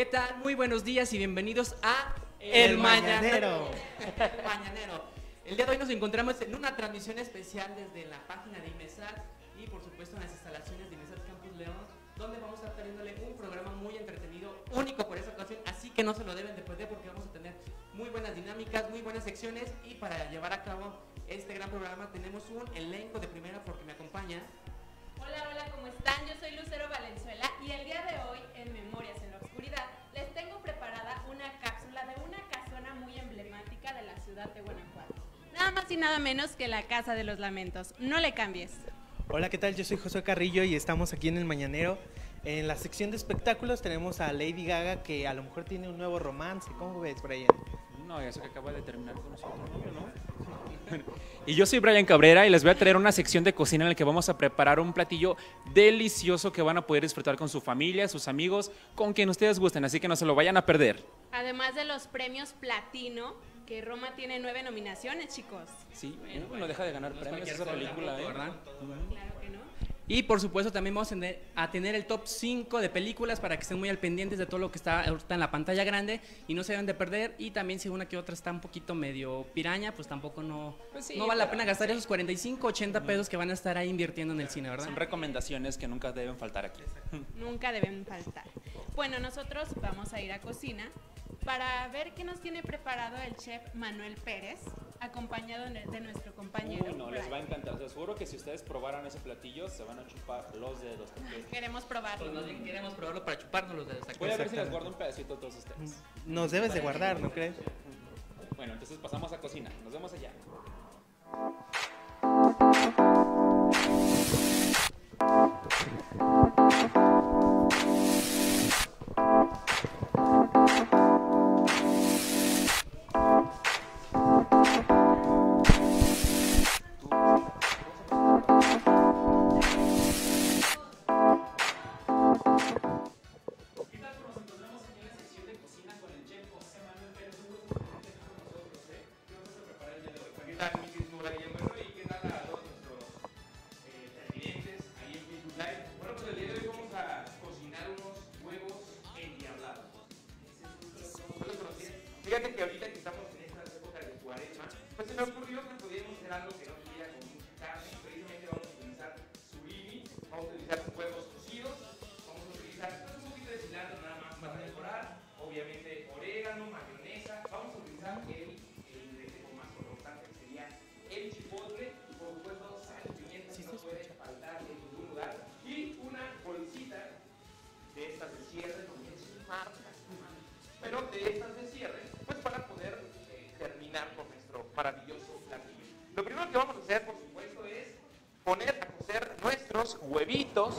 tal? Muy buenos días y bienvenidos a El Mañanero. El Mañanero. El día de hoy nos encontramos en una transmisión especial desde la página de IMESAT y por supuesto en las instalaciones de IMESAT Campus León, donde vamos a estar trayéndole un programa muy entretenido, único por esta ocasión, así que no se lo deben de perder porque vamos a tener muy buenas dinámicas, muy buenas secciones, y para llevar a cabo este gran programa tenemos un elenco de primera porque me acompaña. Hola, ¿cómo están? Yo soy Lucero Valenzuela y el día de hoy, en Memorias en la Oscuridad, les tengo preparada una cápsula de una casona muy emblemática de la ciudad de Guanajuato. Nada más y nada menos que la Casa de los Lamentos. No le cambies. Hola, ¿qué tal? Yo soy José Carrillo y estamos aquí en El Mañanero. En la sección de espectáculos tenemos a Lady Gaga, que a lo mejor tiene un nuevo romance. ¿Cómo ves, Brian? No, eso que acaba de terminar con nosotros, ¿no? Y yo soy Brian Cabrera y les voy a traer una sección de cocina en la que vamos a preparar un platillo delicioso que van a poder disfrutar con su familia, sus amigos, con quien ustedes gusten, así que no se lo vayan a perder. Además de los premios Platino, que Roma tiene 9 nominaciones, chicos. Sí, bueno, deja de ganar premios esa película, ¿verdad? Claro que no. Y por supuesto también vamos a tener el top 5 de películas para que estén muy al pendientes de todo lo que está ahorita en la pantalla grande y no se deben de perder. Y también si una que otra está un poquito medio piraña, pues tampoco no vale la pena gastar esos 45, 80 pesos que van a estar ahí invirtiendo en el cine, ¿verdad? Son recomendaciones que nunca deben faltar aquí. Nunca deben faltar. Bueno, nosotros vamos a ir a cocina para ver qué nos tiene preparado el chef Manuel Pérez, acompañado de nuestro compañero. Uy, no, les Brian. va a encantar. Les aseguro que si ustedes probaran ese platillo, se van a chupar los dedos. Queremos probarlo. Pues más bien queremos probarlo para chuparnos los dedos. Voy a ver si les guardo un pedacito a todos ustedes. Nos debes de guardar, ¿no crees? Bueno, entonces pasamos a cocina. Nos vemos allá. Fíjate que ahorita que estamos en esta época de cuaresma, pues se me ocurrió que podíamos hacer algo que no tuviera con mucha carne. Precisamente vamos a utilizar surimi, vamos a utilizar huevos cocidos, vamos a utilizar pues, un poquito de cilantro nada más para decorar, obviamente orégano, mayonesa, vamos a utilizar el ingrediente más importante que sería el chipotle y por supuesto sal y pimienta que no puede faltar en ningún lugar, y una bolsita de estas de cierre, porque es marca, pero de estas de cierre, pues para poder terminar con nuestro maravilloso platillo. Lo primero que vamos a hacer, por supuesto, es poner a cocer nuestros huevitos,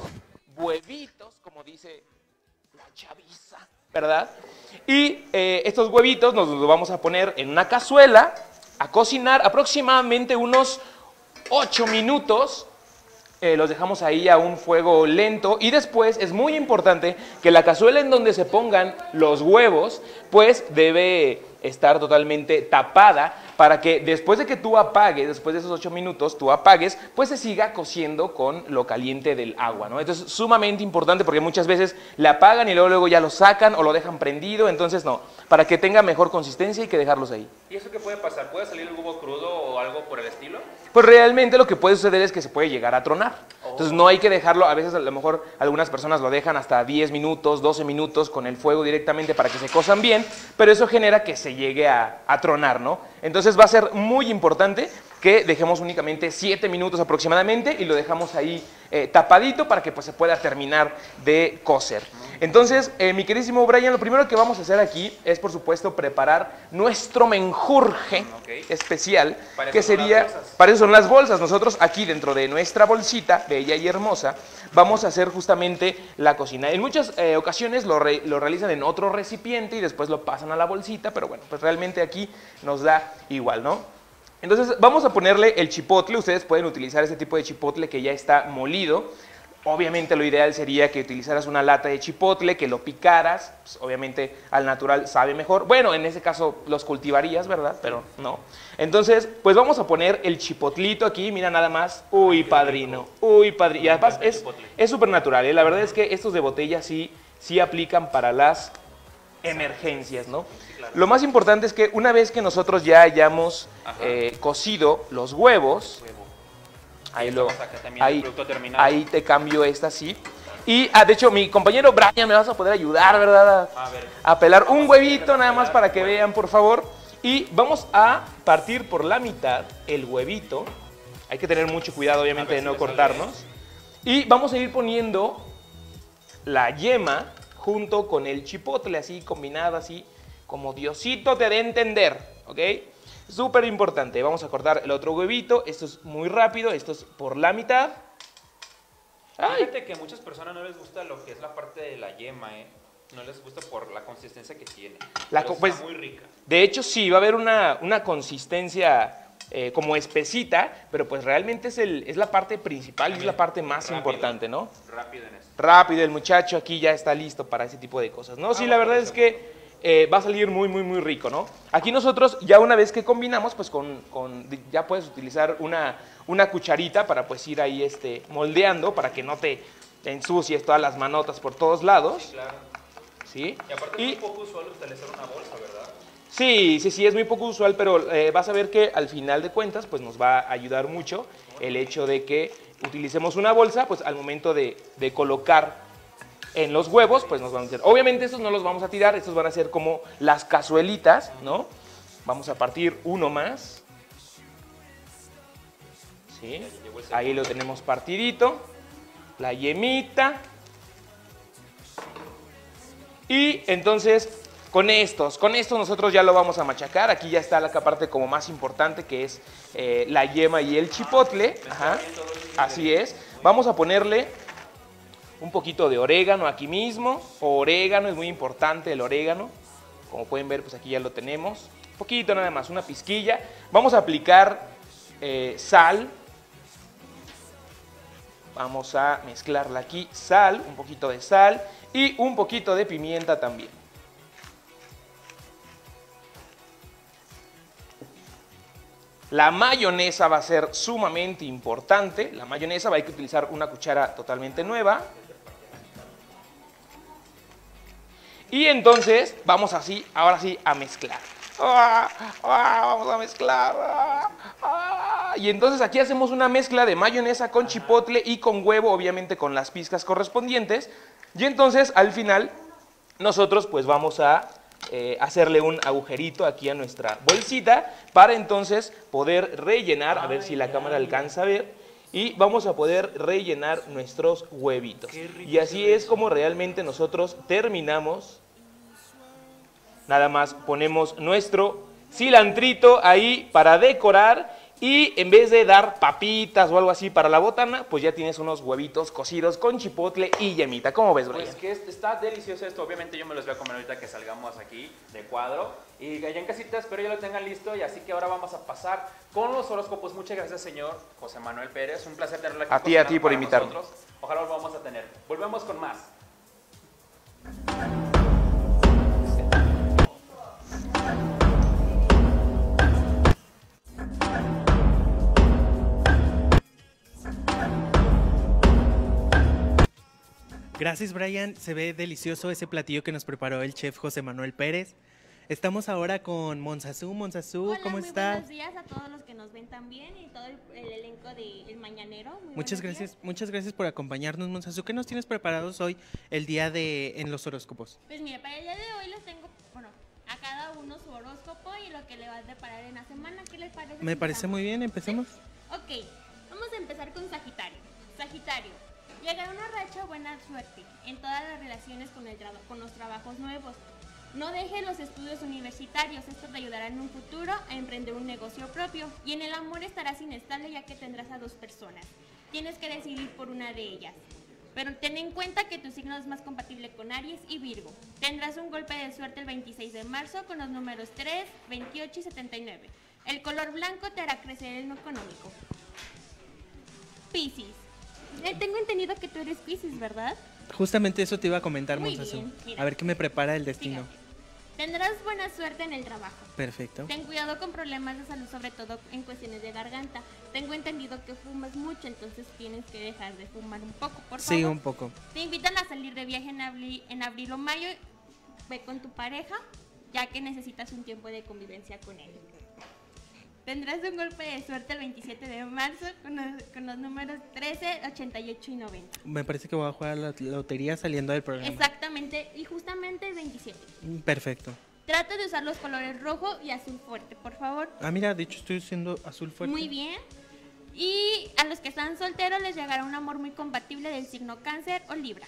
como dice la chaviza, ¿verdad? Y estos huevitos nos los vamos a poner en una cazuela a cocinar aproximadamente unos 8 minutos. Los dejamos ahí a un fuego lento y después es muy importante que la cazuela en donde se pongan los huevos pues debe estar totalmente tapada para que después de que tú apagues, después de esos 8 minutos, tú apagues, pues se siga cociendo con lo caliente del agua, ¿no? Entonces es sumamente importante porque muchas veces le apagan y luego ya lo sacan o lo dejan prendido, entonces no, para que tenga mejor consistencia hay que dejarlos ahí. ¿Y eso qué puede pasar? ¿Puede salir el huevo crudo o algo por el estilo? Pues realmente lo que puede suceder es que se puede llegar a tronar. Entonces no hay que dejarlo, a veces a lo mejor algunas personas lo dejan hasta 10 minutos, 12 minutos con el fuego directamente para que se cosan bien, pero eso genera que se llegue a tronar, ¿no? Entonces va a ser muy importante que dejemos únicamente 7 minutos aproximadamente y lo dejamos ahí tapadito para que pues, se pueda terminar de cocer. Entonces, mi queridísimo Brian, lo primero que vamos a hacer aquí es, por supuesto, preparar nuestro menjurje especial, que sería, para eso son las bolsas. Nosotros aquí dentro de nuestra bolsita, bella y hermosa, vamos a hacer justamente la cocina. En muchas ocasiones lo realizan en otro recipiente y después lo pasan a la bolsita, pero bueno, pues realmente aquí nos da igual, ¿no? Entonces vamos a ponerle el chipotle. Ustedes pueden utilizar este tipo de chipotle que ya está molido. Obviamente lo ideal sería que utilizaras una lata de chipotle, que lo picaras, pues, obviamente al natural sabe mejor. Bueno, en ese caso los cultivarías, ¿verdad? Pero no. Entonces, pues vamos a poner el chipotlito aquí, mira nada más. Uy, padrino, uy, padrino. Y además es súper natural, ¿eh? La verdad es que estos de botella sí aplican para las emergencias, ¿no? Sí, claro. Lo más importante es que una vez que nosotros ya hayamos cocido los huevos, ahí, Estamos acá también el producto terminado. ahí te cambio esta así. Y, de hecho, mi compañero Brian, me vas a poder ayudar, ¿verdad? A ver. A pelar un huevito nada más para que vean, por favor. Y vamos a partir por la mitad el huevito. Hay que tener mucho cuidado, obviamente, de no cortarnos. Y vamos a ir poniendo la yema junto con el chipotle, así combinada, así como Diosito te dé a entender, ¿ok? Súper importante. Vamos a cortar el otro huevito. Esto es muy rápido, esto es por la mitad. Ay. Fíjate que a muchas personas no les gusta lo que es la parte de la yema, ¿eh? No les gusta por la consistencia que tiene. Pero Pues, está muy rica. de hecho, sí, va a haber una consistencia como espesita, pero pues realmente es la parte principal y es la parte más Rápido. importante, ¿no? Rápido en esto. Rápido, el muchacho aquí ya está listo para ese tipo de cosas, ¿no? Sí, la verdad es que va a salir muy, muy, muy rico, ¿no? Aquí nosotros, ya una vez que combinamos, pues ya puedes utilizar una cucharita para pues ir ahí moldeando, para que no te ensucies todas las manotas por todos lados, Sí, claro. ¿sí? Y aparte es un poco usual utilizar una bolsa, ¿verdad? Sí, es muy poco usual, pero vas a ver que al final de cuentas pues nos va a ayudar mucho el hecho de que utilicemos una bolsa, pues al momento de colocar en los huevos, pues nos van a hacer. Obviamente estos no los vamos a tirar, estos van a ser como las cazuelitas, ¿no? Vamos a partir uno más. ¿Sí? Ahí lo tenemos partidito. La yemita. Y entonces con estos nosotros ya lo vamos a machacar. Aquí ya está la parte como más importante, que es la yema y el chipotle. Ajá. Así es. Vamos a ponerle un poquito de orégano aquí mismo. Orégano, es muy importante el orégano. Como pueden ver, pues aquí ya lo tenemos. Un poquito nada más, una pizquilla. Vamos a aplicar sal. Vamos a mezclarla aquí. Sal, un poquito de sal y un poquito de pimienta también. La mayonesa va a ser sumamente importante. La mayonesa hay que utilizar una cuchara totalmente nueva. Y entonces vamos así, ahora sí, a mezclar. Vamos a mezclar. Y entonces aquí hacemos una mezcla de mayonesa con chipotle y con huevo, obviamente con las pizcas correspondientes. Y entonces al final nosotros pues vamos a hacerle un agujerito aquí a nuestra bolsita para entonces poder rellenar, a ver si la cámara alcanza a ver, y vamos a poder rellenar nuestros huevitos. Y así es como realmente nosotros terminamos. Nada más ponemos nuestro cilantrito ahí para decorar y en vez de dar papitas o algo así para la botana, pues ya tienes unos huevitos cocidos con chipotle y yemita. ¿Cómo ves, Brian? Pues que está delicioso esto. Obviamente yo me los voy a comer ahorita que salgamos aquí de cuadro. Y allá en casita espero ya lo tengan listo. Y así que ahora vamos a pasar con los horóscopos. Muchas gracias, señor José Manuel Pérez. Un placer tenerlo aquí. A ti por invitarme. Nosotros. Ojalá lo vamos a tener. Volvemos con más. Gracias, Brian. Se ve delicioso ese platillo que nos preparó el chef José Manuel Pérez. Estamos ahora con Monzazú. Monzazú, Hola, ¿cómo muy estás? buenos días a todos los que nos ven también y todo el elenco de El Mañanero. Muy Muchas buenos días. gracias por acompañarnos, Monzazú. ¿Qué nos tienes preparados hoy, el día en los horóscopos? Pues mira, para el día de hoy les tengo, a cada uno su horóscopo y lo que le va a deparar en la semana. ¿Qué les parece? Me si parece empezamos? muy bien, empecemos. Ok, vamos a empezar con Sagitario. Sagitario, llegará una racha buena suerte en todas las relaciones con los trabajos nuevos. No dejes los estudios universitarios, esto te ayudará en un futuro a emprender un negocio propio. Y en el amor estarás inestable ya que tendrás a dos personas. Tienes que decidir por una de ellas. Pero ten en cuenta que tu signo es más compatible con Aries y Virgo. Tendrás un golpe de suerte el 26 de marzo con los números 3, 28 y 79. El color blanco te hará crecer en lo económico. Piscis. Tengo entendido que tú eres Piscis, ¿verdad? Justamente eso te iba a comentar, Muy Monzazú. bien, mira. A ver qué me prepara el destino. Fíjate. Tendrás buena suerte en el trabajo. Perfecto. Ten cuidado con problemas de salud, sobre todo en cuestiones de garganta. Tengo entendido que fumas mucho, entonces tienes que dejar de fumar un poco, por favor. Sí, un poco. Te invitan a salir de viaje en abril o mayo. ve con tu pareja, ya que necesitas un tiempo de convivencia con él. Tendrás un golpe de suerte el 27 de marzo con los números 13, 88 y 90. Me parece que voy a jugar a la lotería saliendo del programa. Exactamente, y justamente el 27. Perfecto. Trata de usar los colores rojo y azul fuerte, por favor. Ah, mira, de hecho estoy haciendo azul fuerte. Muy bien. Y a los que están solteros les llegará un amor muy compatible del signo Cáncer o Libra.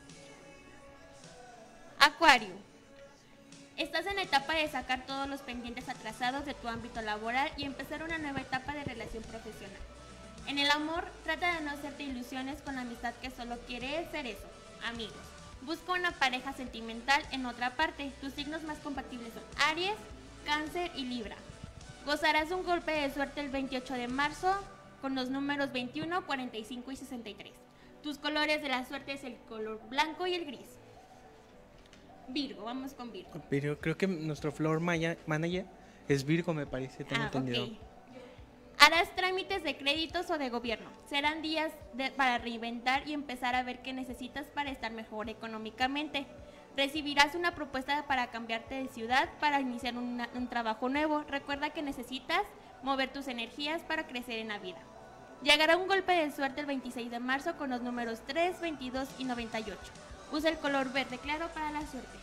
Acuario. Estás en la etapa de sacar todos los pendientes atrasados de tu ámbito laboral y empezar una nueva etapa de relación profesional. En el amor, trata de no hacerte ilusiones con la amistad que solo quiere ser eso, amigos. Busca una pareja sentimental en otra parte. Tus signos más compatibles son Aries, Cáncer y Libra. Gozarás de un golpe de suerte el 28 de marzo con los números 21, 45 y 63. Tus colores de la suerte es el color blanco y el gris. Virgo, vamos con Virgo. Pero creo que nuestro floor manager es Virgo, me parece, tengo entendido. Ok. Harás trámites de créditos o de gobierno. Serán días para reinventar y empezar a ver qué necesitas para estar mejor económicamente. Recibirás una propuesta para cambiarte de ciudad, para iniciar un trabajo nuevo. Recuerda que necesitas mover tus energías para crecer en la vida. Llegará un golpe de suerte el 26 de marzo con los números 3, 22 y 98. Usa el color verde claro para la suerte.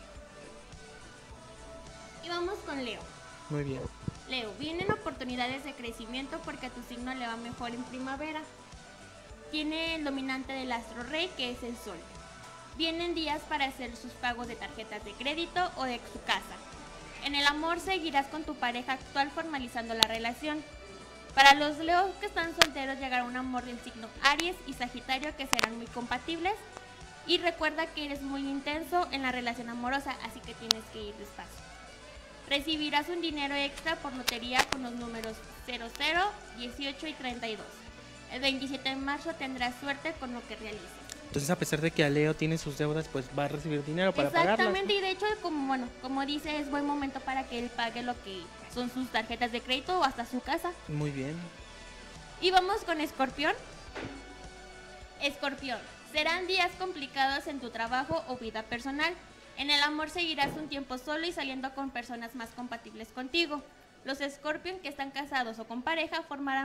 Y vamos con Leo. Muy bien. Leo, vienen oportunidades de crecimiento porque a tu signo le va mejor en primavera. Tiene el dominante del astro rey, que es el sol. Vienen días para hacer sus pagos de tarjetas de crédito o de su casa. En el amor seguirás con tu pareja actual formalizando la relación. Para los Leos que están solteros llegará un amor del signo Aries y Sagitario que serán muy compatibles. Y recuerda que eres muy intenso en la relación amorosa, así que tienes que ir despacio. Recibirás un dinero extra por lotería con los números 00, 18 y 32. El 27 de marzo tendrás suerte con lo que realices. Entonces, a pesar de que a Leo tiene sus deudas, pues va a recibir dinero para pagarlas. Exactamente, y de hecho, como dice, es buen momento para que él pague lo que son sus tarjetas de crédito o hasta su casa. Muy bien. Y vamos con Escorpión. Escorpión, serán días complicados en tu trabajo o vida personal. En el amor seguirás un tiempo solo y saliendo con personas más compatibles contigo. Los Escorpión que están casados o con pareja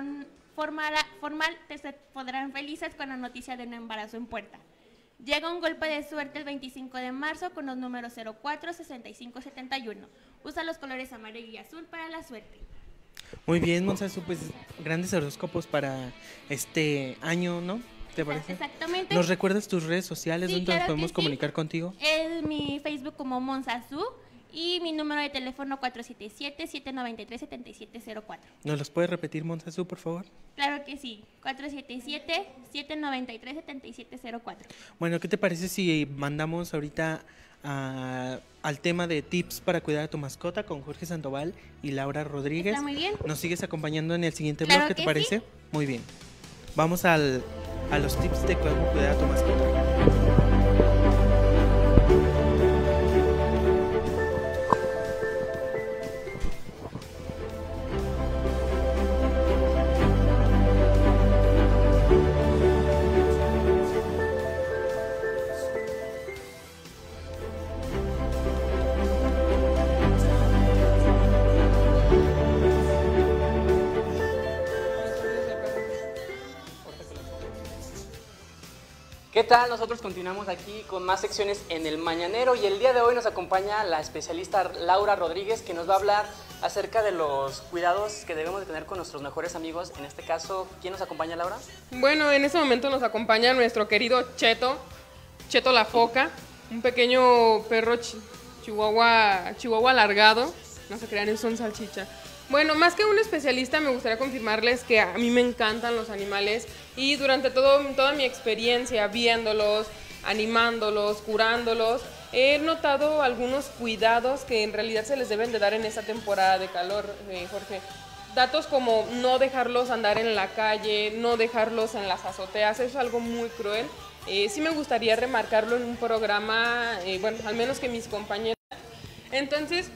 se podrán felices con la noticia de un embarazo en puerta. Llega un golpe de suerte el 25 de marzo con los números 04, 65, 71. Usa los colores amarillo y azul para la suerte. Muy bien, Monsasu, pues grandes horóscopos para este año, ¿no? ¿Te parece? Exactamente. ¿Nos recuerdas tus redes sociales? Sí, ¿Dónde claro nos podemos que sí. comunicar contigo? Es mi Facebook como Monsasu y mi número de teléfono 477-793-7704. ¿Nos los puedes repetir, Monsasu, por favor? Claro que sí, 477-793-7704. Bueno, ¿qué te parece si mandamos ahorita al tema de tips para cuidar a tu mascota con Jorge Sandoval y Laura Rodríguez? Está muy bien. ¿Nos sigues acompañando en el siguiente Claro bloque, te que parece? sí. Muy bien. Vamos a los tips de cómo cuidar a tu mascota. ¿Qué tal? Nosotros continuamos aquí con más secciones en El Mañanero y el día de hoy nos acompaña la especialista Laura Rodríguez, que nos va a hablar acerca de los cuidados que debemos de tener con nuestros mejores amigos. En este caso, ¿quién nos acompaña, Laura? Bueno, en este momento nos acompaña nuestro querido Cheto la Foca, un pequeño perro chihuahua alargado. No se crean, son salchicha. Bueno, más que un especialista, me gustaría confirmarles que a mí me encantan los animales y durante toda mi experiencia viéndolos, animándolos, curándolos, he notado algunos cuidados que en realidad se les deben de dar en esta temporada de calor, Jorge. Datos como no dejarlos andar en la calle, no dejarlos en las azoteas, eso es algo muy cruel. Sí me gustaría remarcarlo en un programa, bueno, al menos que mis compañeros. Entonces,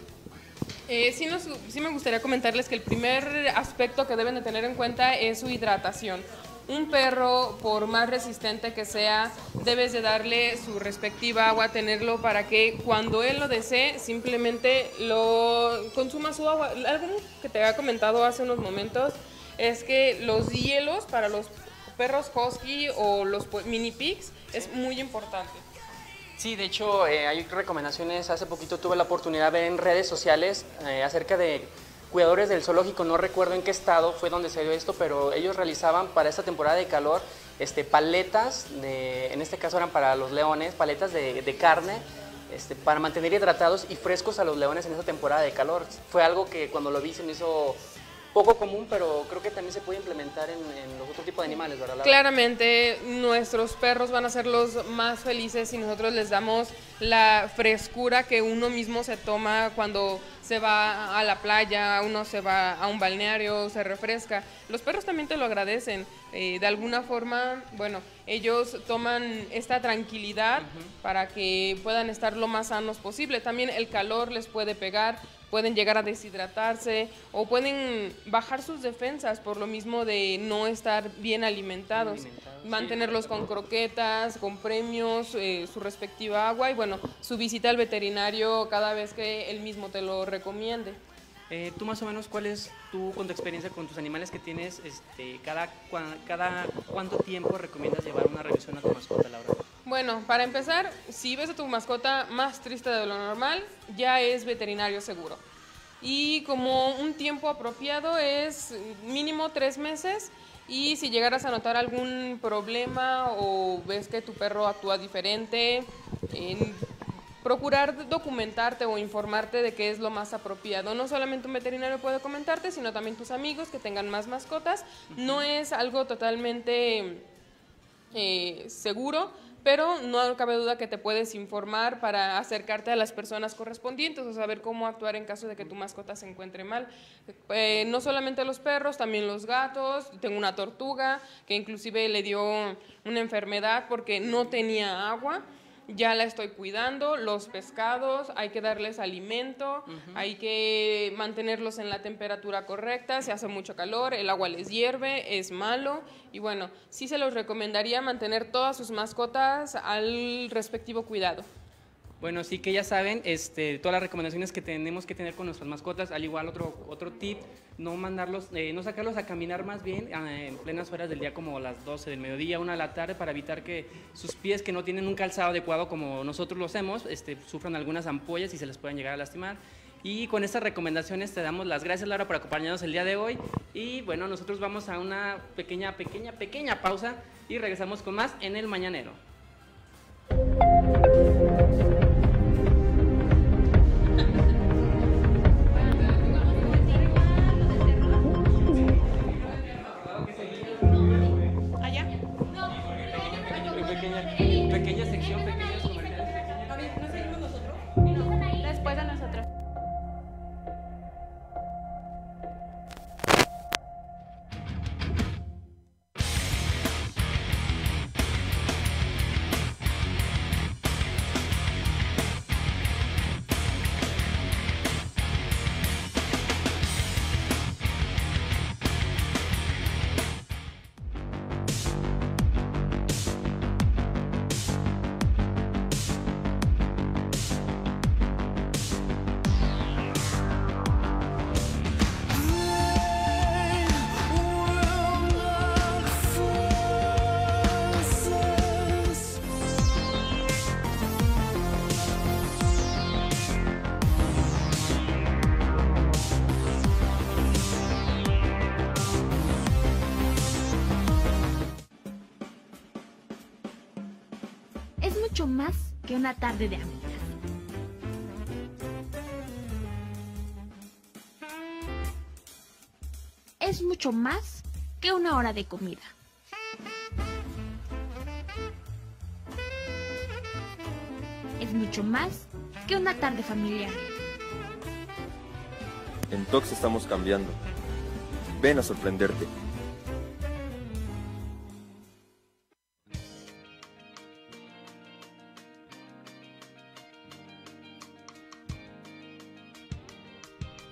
sí me gustaría comentarles que el primer aspecto que deben de tener en cuenta es su hidratación. un perro, por más resistente que sea, debes de darle su respectiva agua, tenerlo para que cuando él lo desee, simplemente lo consuma su agua. Algo que te había comentado hace unos momentos es que los hielos para los perros husky o los mini pigs es muy importante. Sí, de hecho hay recomendaciones. Hace poquito tuve la oportunidad de ver en redes sociales acerca de cuidadores del zoológico, no recuerdo en qué estado fue donde se dio esto, pero ellos realizaban para esta temporada de calor paletas, en este caso eran para los leones, paletas de carne, para mantener hidratados y frescos a los leones en esta temporada de calor. Fue algo que cuando lo vi se me hizo poco común, pero creo que también se puede implementar en los otros tipos de animales, ¿verdad? Claramente nuestros perros van a ser los más felices si nosotros les damos la frescura que uno mismo se toma cuando se va a la playa, uno se va a un balneario, se refresca. Los perros también te lo agradecen. De alguna forma, bueno, ellos toman esta tranquilidad para que puedan estar lo más sanos posible. También el calor les puede pegar, pueden llegar a deshidratarse o pueden bajar sus defensas por lo mismo de no estar bien alimentados. Mantenerlos con croquetas, con premios, su respectiva agua y bueno, su visita al veterinario cada vez que él mismo te lo recomiende. Tú más o menos, ¿cuál es con tu experiencia con tus animales que tienes, cada cuánto tiempo recomiendas llevar una revisión a tu mascota, Laura? Bueno, para empezar, si ves a tu mascota más triste de lo normal, ya es veterinario seguro. Y como un tiempo apropiado es mínimo 3 meses. Y si llegaras a notar algún problema o ves que tu perro actúa diferente, procurar documentarte o informarte de qué es lo más apropiado. No solamente un veterinario puede comentarte, sino también tus amigos que tengan más mascotas. No es algo totalmente seguro, pero no cabe duda que te puedes informar para acercarte a las personas correspondientes o saber cómo actuar en caso de que tu mascota se encuentre mal. No solamente los perros, también los gatos. Tengo una tortuga que inclusive le dio una enfermedad porque no tenía agua. Ya la estoy cuidando. Los pescados, hay que darles alimento, hay que mantenerlos en la temperatura correcta. Si hace mucho calor, el agua les hierve, es malo. Y bueno, sí se los recomendaría mantener todas sus mascotas al respectivo cuidado. Bueno, sí que ya saben, todas las recomendaciones que tenemos que tener con nuestras mascotas, al igual otro tip, no sacarlos a caminar más bien en plenas horas del día como las 12 del mediodía, 1 de la tarde, para evitar que sus pies que no tienen un calzado adecuado como nosotros lo hacemos, sufran algunas ampollas y se les puedan llegar a lastimar. Y con estas recomendaciones te damos las gracias, Laura, por acompañarnos el día de hoy. Y bueno, nosotros vamos a una pequeña pausa y regresamos con más en El Mañanero. Pequeña sección, pequeños comerciales pequeños. ¿No seguimos nosotros? Después de nosotros. Es mucho más que una tarde de amigas. Es mucho más que una hora de comida. Es mucho más que una tarde familiar. En Tox estamos cambiando. Ven a sorprenderte.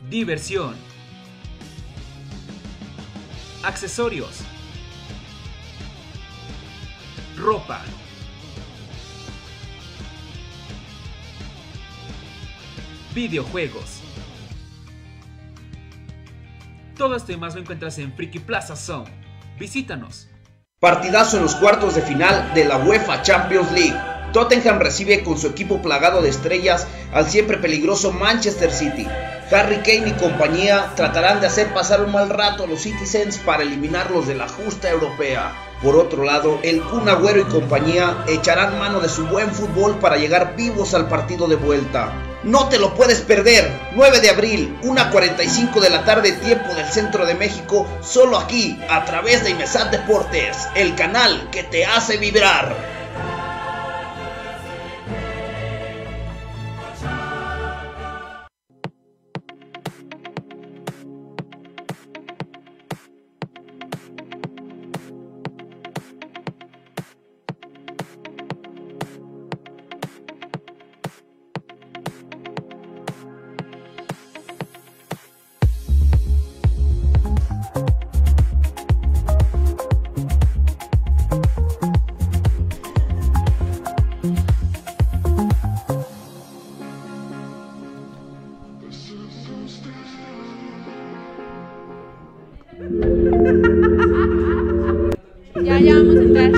Diversión, accesorios, ropa, videojuegos. Todo esto y más lo encuentras en Friki Plaza Zone. Visítanos. Partidazo en los cuartos de final de la UEFA Champions League. Tottenham recibe con su equipo plagado de estrellas al siempre peligroso Manchester City. Harry Kane y compañía tratarán de hacer pasar un mal rato a los Citizens para eliminarlos de la justa europea. Por otro lado, el Kun Agüero y compañía echarán mano de su buen fútbol para llegar vivos al partido de vuelta. No te lo puedes perder, 9 de abril, 1:45 de la tarde, tiempo del centro de México, solo aquí, a través de IMESAT Deportes, el canal que te hace vibrar. Ya vamos a entrar.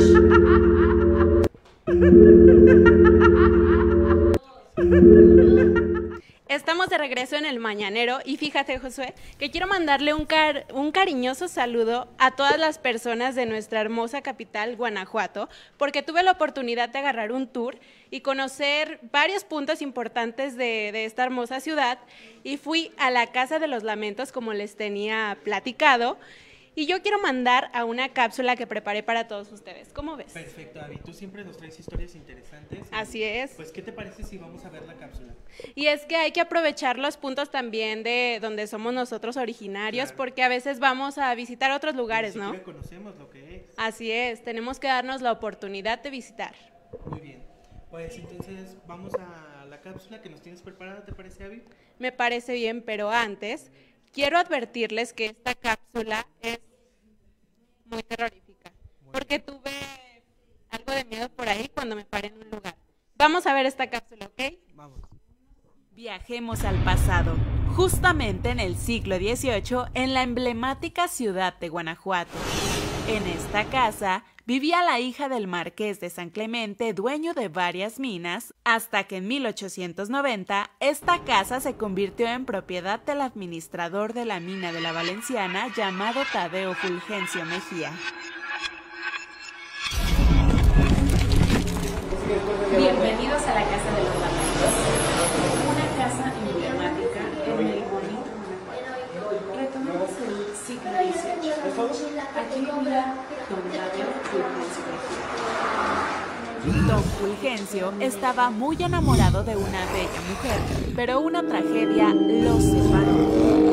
Estamos de regreso en el Mañanero y fíjate, Josué, que quiero mandarle un cariñoso saludo a todas las personas de nuestra hermosa capital, Guanajuato, porque tuve la oportunidad de agarrar un tour y conocer varios puntos importantes de esta hermosa ciudad y fui a la Casa de los Lamentos, como les tenía platicado. Y yo quiero mandar a una cápsula que preparé para todos ustedes. ¿Cómo ves? Perfecto, Abby. Tú siempre nos traes historias interesantes. Así es. Pues, ¿qué te parece si vamos a ver la cápsula? Y es que hay que aprovechar los puntos también de donde somos nosotros originarios, claro, porque a veces vamos a visitar otros lugares, ¿no? Ni siquiera conocemos lo que es. Así es, tenemos que darnos la oportunidad de visitar. Muy bien. Pues entonces vamos a la cápsula que nos tienes preparada, ¿te parece, Abby? Me parece bien, pero antes quiero advertirles que esta cápsula es muy terrorífica, porque tuve algo de miedo por ahí cuando me paré en un lugar. Vamos a ver esta cápsula, ¿ok? Vamos. Viajemos al pasado, justamente en el siglo XVIII, en la emblemática ciudad de Guanajuato. En esta casa vivía la hija del marqués de San Clemente, dueño de varias minas, hasta que en 1890 esta casa se convirtió en propiedad del administrador de la mina de la Valenciana llamado Tadeo Fulgencio Mejía. Bienvenidos a la Casa de los Lamentos, una casa emblemática en el bonito Guanajuato. Retomamos el siglo XVIII. Aquí vivía don Tadeo Fulgencio Mejía. Don Fulgencio estaba muy enamorado de una bella mujer, pero una tragedia lo separó.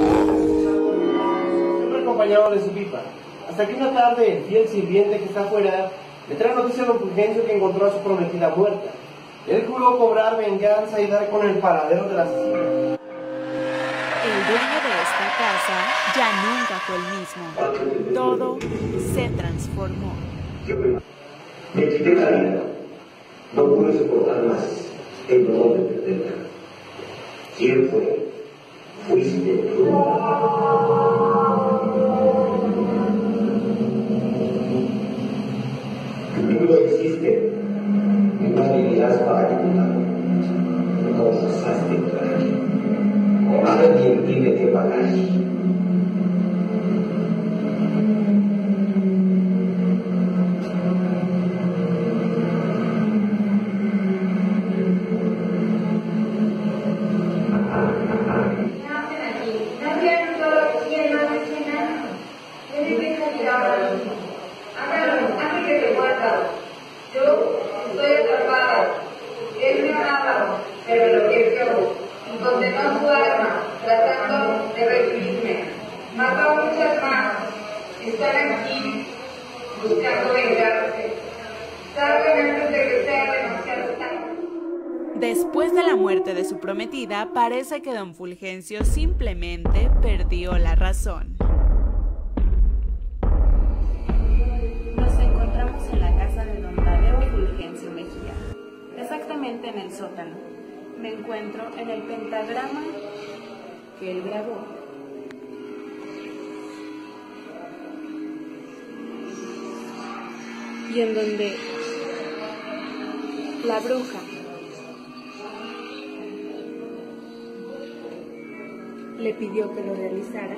Siempre acompañado de su pipa. Hasta que una tarde el fiel sirviente que está afuera le trae noticia a don Fulgencio que encontró a su prometida muerta. Él juró cobrar venganza y dar con el paradero del asesino. El dueño de esta casa ya nunca fue el mismo. Todo se transformó. Me quité la vida. No pude soportar más el dolor de perderla. ¿Quién fue? Fuiste tú. Tu mundo existe. No vivirás para que no osaste entrar. Alguien tiene que pagar. Yo estoy atrapada, él me amaba, pero lo que yo, y condenó su arma, tratando de reprimirme. Mató a muchas más, están aquí, buscando vengarse. Salgan antes de que sea demasiado tarde. Después de la muerte de su prometida, parece que don Fulgencio simplemente perdió la razón. Nos encontramos en la casa de don Tadeo en el sótano. Me encuentro en el pentagrama que él grabó. Y en donde la bruja le pidió que lo realizara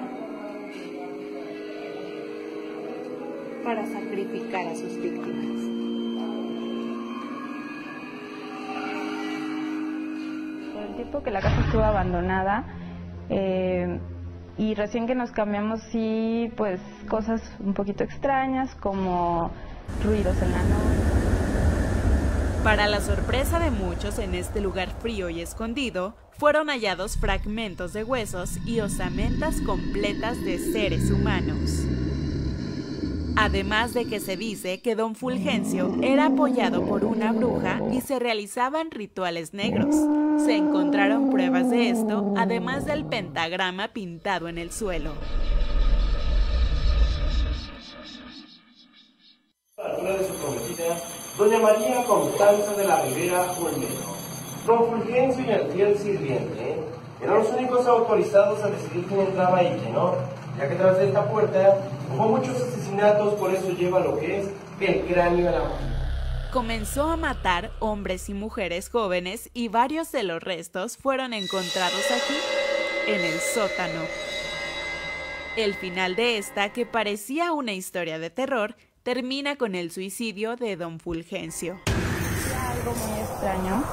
para sacrificar a sus víctimas. Por el tiempo que la casa estuvo abandonada, y recién que nos cambiamos, sí, pues cosas un poquito extrañas como ruidos en la noche. Para la sorpresa de muchos en este lugar frío y escondido, fueron hallados fragmentos de huesos y osamentas completas de seres humanos. Además de que se dice que don Fulgencio era apoyado por una bruja y se realizaban rituales negros. Se encontraron pruebas de esto, además del pentagrama pintado en el suelo. A la altura de su prometida, doña María Constanza de la Ribera Olmedo. Don Fulgencio y el fiel sirviente eran los únicos autorizados a decidir quién entraba y quién no, ya que tras de esta puerta hubo muchos asesinatos, por eso lleva lo que es el cráneo a la mano. Comenzó a matar hombres y mujeres jóvenes y varios de los restos fueron encontrados aquí, en el sótano. El final de esta, que parecía una historia de terror, termina con el suicidio de don Fulgencio. Algo muy extraño,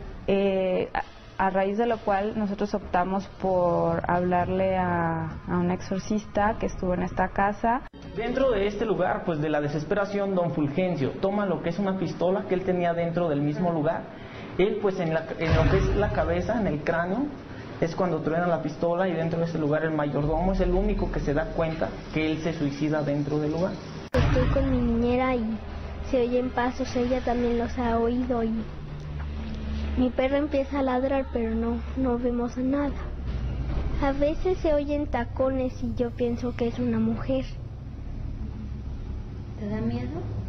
a raíz de lo cual nosotros optamos por hablarle a un exorcista que estuvo en esta casa. Dentro de este lugar, pues de la desesperación, don Fulgencio toma lo que es una pistola que él tenía dentro del mismo lugar. Él, pues en lo que es la cabeza, en el cráneo, es cuando truena la pistola, y dentro de ese lugar el mayordomo es el único que se da cuenta que él se suicida dentro del lugar. Estoy con mi niñera y se oyen pasos, ella también los ha oído, y mi perro empieza a ladrar, pero no vemos nada. A veces se oyen tacones y yo pienso que es una mujer. ¿Te da miedo?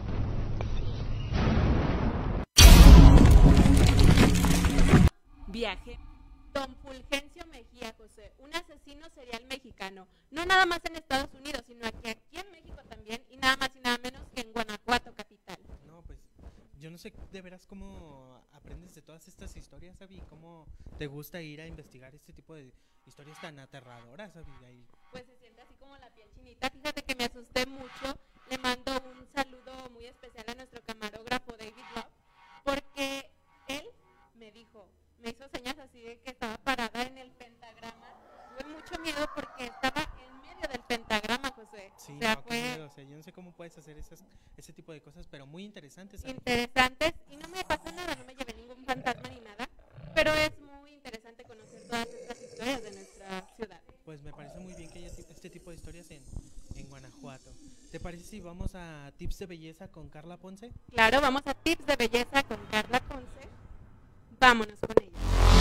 Viaje. Don Fulgencio Mejía José, un asesino serial mexicano, no nada más en Estados Unidos, sino aquí en México también, y nada más y nada menos que en Guanajuato capital. No, pues yo no sé de veras cómo aprendes de todas estas historias, Abby, cómo te gusta ir a investigar este tipo de historias tan aterradoras, Abby. Ahí. Pues se siente así como la piel chinita. Fíjate que me asusté mucho. Le mando un saludo muy especial a nuestro camarógrafo David Love, porque él me hizo señas así de que estaba parada en el pentagrama. Tuve mucho miedo porque estaba en medio del pentagrama, José. Sí, o sea, no, qué miedo. O sea, yo no sé cómo puedes hacer ese tipo de cosas, pero muy interesantes. Interesantes, y no me pasó nada, no me llevé ningún fantasma ni nada, pero es muy interesante conocer todas estas historias de nuestra ciudad. Pues me parece muy bien que haya este tipo de historias en Guanajuato. ¿Te parece si vamos a Tips de Belleza con Carla Ponce? Claro, vamos a Tips de Belleza con Carla Ponce. Vámonos con ella.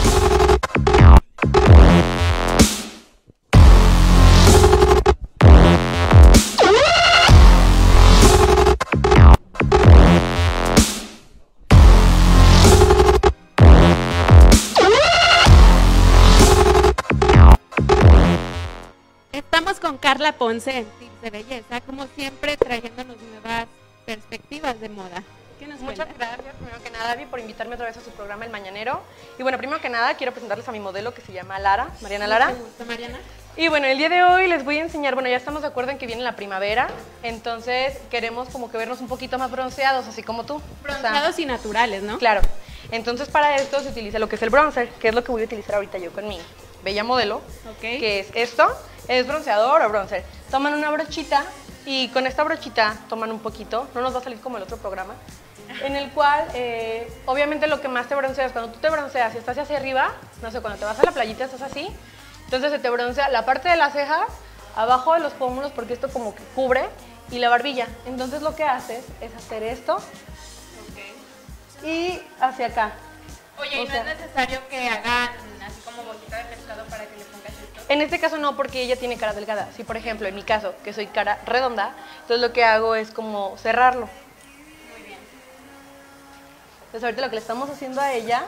Estamos con Carla Ponce en Tips de Belleza, como siempre trayéndonos nuevas perspectivas de moda. ¿Qué nos Muchas cuentas? gracias, primero que nada, Abby, por invitarme otra vez a su programa El Mañanero. Y bueno, primero que nada, quiero presentarles a mi modelo que se llama Lara, Mariana Lara. Mucho gusto, Mariana. Y bueno, el día de hoy les voy a enseñar, bueno, ya estamos de acuerdo en que viene la primavera, entonces queremos como que vernos un poquito más bronceados, así como tú. Bronceados y naturales, ¿no? Claro. Entonces para esto se utiliza lo que es el bronzer, que es lo que voy a utilizar ahorita yo con mi bella modelo, que es esto, es bronceador o bronzer. Toman una brochita y con esta brochita toman un poquito, no nos va a salir como el otro programa, en el cual obviamente lo que más te broncea es cuando tú te bronceas y estás hacia arriba, no sé, cuando te vas a la playita estás así, entonces se te broncea la parte de las cejas, abajo de los pómulos, porque esto como que cubre, y la barbilla. Entonces lo que haces es hacer esto y hacia acá. Oye, ¿y no es necesario que hagan así como bolita de pescado para que le pongas esto? En este caso no, porque ella tiene cara delgada. Si por ejemplo, en mi caso, que soy cara redonda, entonces lo que hago es como cerrarlo. Muy bien. Entonces ahorita lo que le estamos haciendo a ella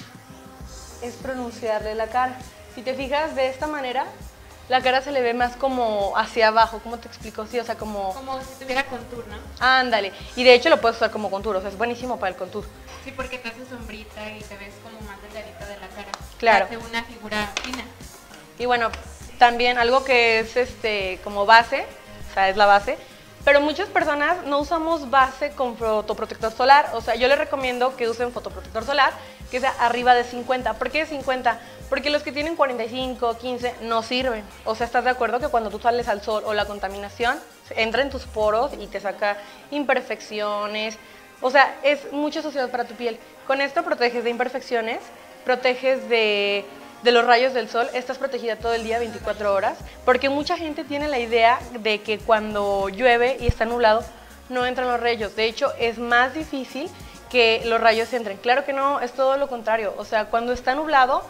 es pronunciarle la cara. Si te fijas de esta manera, la cara se le ve más como hacia abajo. ¿Cómo te explico? Sí, o sea, como... Como si tuviera contour, ¿no? Ándale. Y de hecho lo puedes usar como contour, o sea, es buenísimo para el contour. Sí, porque te hace sombrita y te ves como más delgadita de la cara. Claro. Te hace una figura fina. Y bueno, también algo que es como base, o sea, es la base, pero muchas personas no usamos base con fotoprotector solar. O sea, yo les recomiendo que usen fotoprotector solar que sea arriba de 50. ¿Por qué de 50? Porque los que tienen 45, 15 no sirven. O sea, ¿estás de acuerdo que cuando tú sales al sol o la contaminación entra en tus poros y te saca imperfecciones? O sea, es mucha suciedad para tu piel. Con esto proteges de imperfecciones, proteges de los rayos del sol, estás protegida todo el día, 24 horas, porque mucha gente tiene la idea de que cuando llueve y está nublado, no entran los rayos. De hecho, es más difícil que los rayos entren. Claro que no, es todo lo contrario. O sea, cuando está nublado,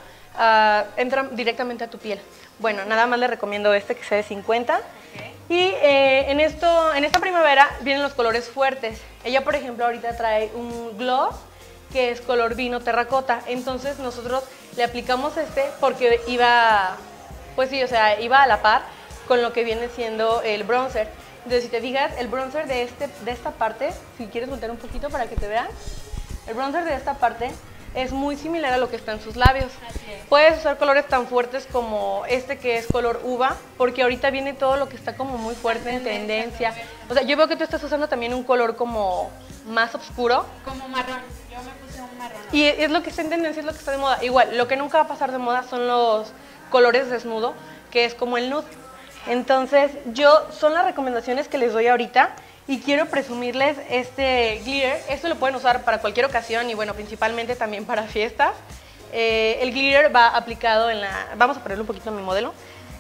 entran directamente a tu piel. Bueno, nada más les recomiendo que sea de 50. Y en esta primavera vienen los colores fuertes. Ella, por ejemplo, ahorita trae un gloss que es color vino terracota. Entonces nosotros le aplicamos porque iba, pues sí, o sea, iba a la par con lo que viene siendo el bronzer. Entonces, si te fijas, el bronzer de esta parte, si quieres voltear un poquito para que te vean, el bronzer de esta parte es muy similar a lo que está en sus labios. Puedes usar colores tan fuertes como que es color uva, porque ahorita viene todo lo que está como muy fuerte en tendencia. O sea, yo veo que tú estás usando también un color como más oscuro. Como marrón. Yo me puse un marrón. Y es lo que está en tendencia, es lo que está de moda. Igual, lo que nunca va a pasar de moda son los colores desnudo, que es como el nude. Entonces, son las recomendaciones que les doy ahorita y quiero presumirles este glitter. Esto lo pueden usar para cualquier ocasión y bueno, principalmente también para fiestas. El glitter va aplicado vamos a ponerle un poquito a mi modelo.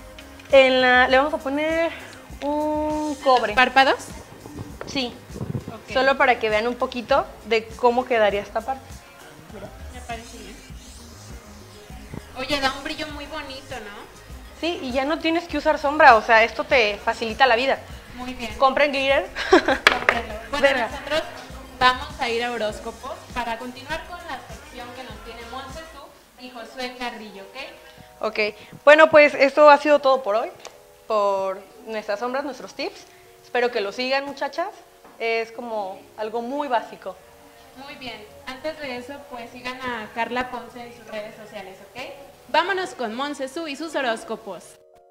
Le vamos a poner un cobre. ¿Párpados? Sí. Okay. Solo para que vean un poquito de cómo quedaría esta parte. Mira. Me parece bien. Oye, da un brillo muy bonito, ¿no? Sí, y ya no tienes que usar sombra, o sea, esto te facilita la vida. Muy bien. Compren glitter. Cómprenlo. Bueno, nosotros vamos a ir a horóscopos para continuar con la sección que nos tiene Monse Su y Josué Carrillo, ¿ok? Ok. Bueno, pues esto ha sido todo por hoy, por nuestras sombras, nuestros tips. Espero que lo sigan, muchachas. Es como algo muy básico. Muy bien. Antes de eso, pues sigan a Carla Ponce en sus redes sociales, ¿ok? Vámonos con Monse Su y sus horóscopos.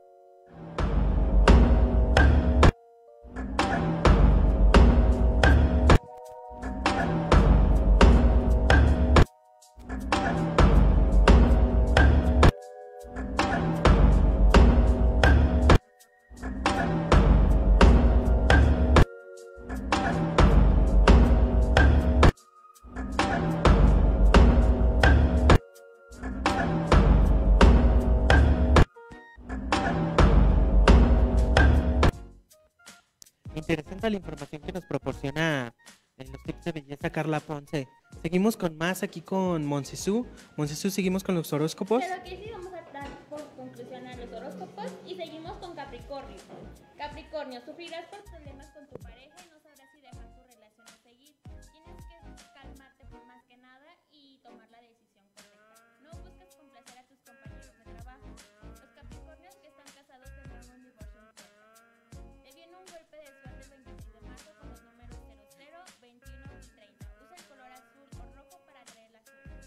Interesante la información que nos proporciona en los tips de belleza Carla Ponce. Seguimos con más aquí con Monse Su. Monse Su, seguimos con los horóscopos. Pero que sí, vamos a dar por conclusión a los horóscopos y seguimos con Capricornio. Capricornio, sufrirás por problemas con tu pareja y no sabrás si dejar tu relación o seguir. Tienes que calmarte más que nada y tomar la decisión correcta. No busques complacer a tus compañeros de trabajo. Los Capricornios que están casados tendrán un divorcio en puerta. Te viene un golpe de suerte el 26 de marzo con los números 00, 21 y 30. Usa el color azul o rojo para atraer la suerte.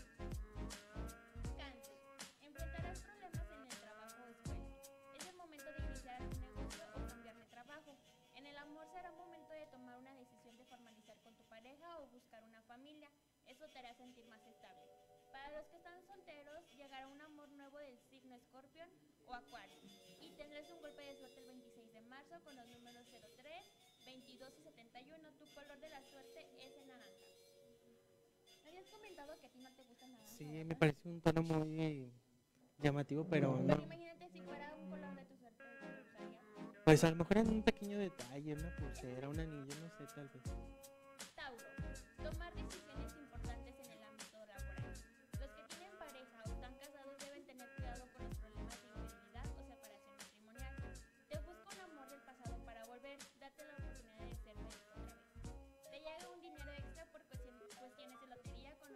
Cáncer. Enfrentarás problemas en el trabajo o escuela. Es el momento de iniciar un negocio o cambiar de trabajo. En el amor será momento de tomar una decisión de formalizar con tu pareja o buscar una familia. Eso te hará sentir más estable. Para los que están solteros, llegará un amor nuevo del signo Escorpión o Acuario. Y tendrás un golpe de suerte el 26 de marzo con los números 03, 22 y 71. Tu color de la suerte es el naranja. ¿Me habías comentado que a ti no te gusta nada? Sí, me parece un tono muy llamativo, pero no. Imagínate si fuera un color de tu suerte, ¿te gustaría? Pues a lo mejor en un pequeño detalle, una pulsera, un anillo, no sé, tal vez. Tauro. Tomar decisiones importantes en el ámbito laboral. Los que tienen pareja o están casados deben tener cuidado con los problemas de infidelidad o separación matrimonial. Te busca un amor del pasado para volver, date la oportunidad de ser feliz otra vez. Te llega un dinero extra por cuestiones de lotería con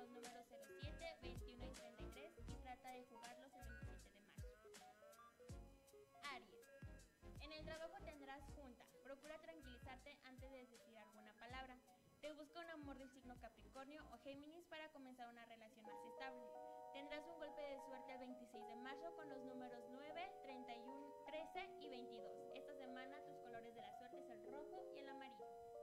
signo Capricornio o Géminis para comenzar una relación más estable. Tendrás un golpe de suerte el 26 de marzo con los números 9, 31, 13 y 22. Esta semana tus colores de la suerte es el rojo y el amarillo.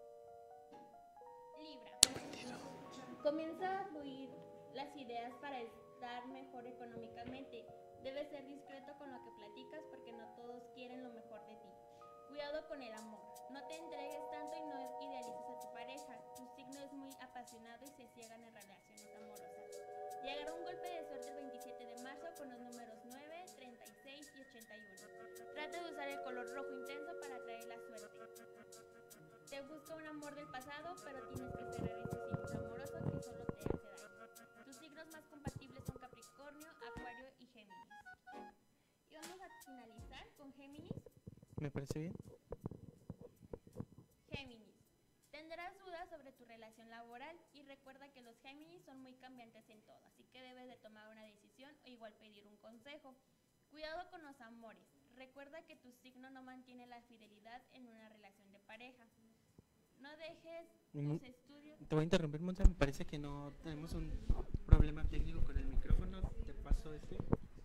Libra. Comienza a fluir las ideas para estar mejor económicamente. Debes ser discreto con lo que platicas porque no todos quieren lo mejor de ti. Cuidado con el amor. No te entregues tanto y no idealices a tu pareja. Tu signo es muy apasionado y se ciegan en relaciones amorosas. Llegará un golpe de suerte el 27 de marzo con los números 9, 36 y 81. Trata de usar el color rojo intenso para atraer la suerte. Te busca un amor del pasado, pero tienes que cerrar ese ciclo amoroso que solo te hace daño. Tus signos más compatibles son Capricornio, Acuario y Géminis. Y vamos a finalizar con Géminis. ¿Me parece bien? Géminis. Tendrás dudas sobre tu relación laboral y recuerda que los Géminis son muy cambiantes en todo, así que debes de tomar una decisión o igual pedir un consejo. Cuidado con los amores. Recuerda que tu signo no mantiene la fidelidad en una relación de pareja. No dejes tus estudios. Te voy a interrumpir, Monza. Me parece que no tenemos un problema técnico con el micrófono. Te paso este.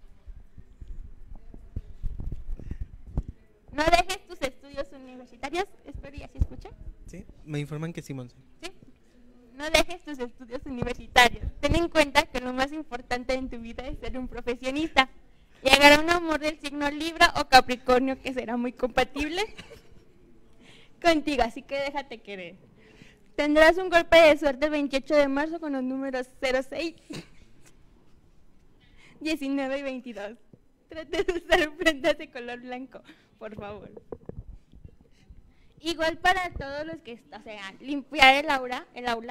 No dejes tus estudios universitarios. Espero ya se escucha. Sí, me informan que sí, Monza. Sí. No dejes tus estudios universitarios. Ten en cuenta que lo más importante en tu vida es ser un profesionista. Llegará un amor del signo Libra o Capricornio que será muy compatible contigo, así que déjate querer. Tendrás un golpe de suerte el 28 de marzo con los números 06, 19 y 22. Trate de usar prendas de color blanco, por favor. Igual para todos los que, o sea, limpiar el aura,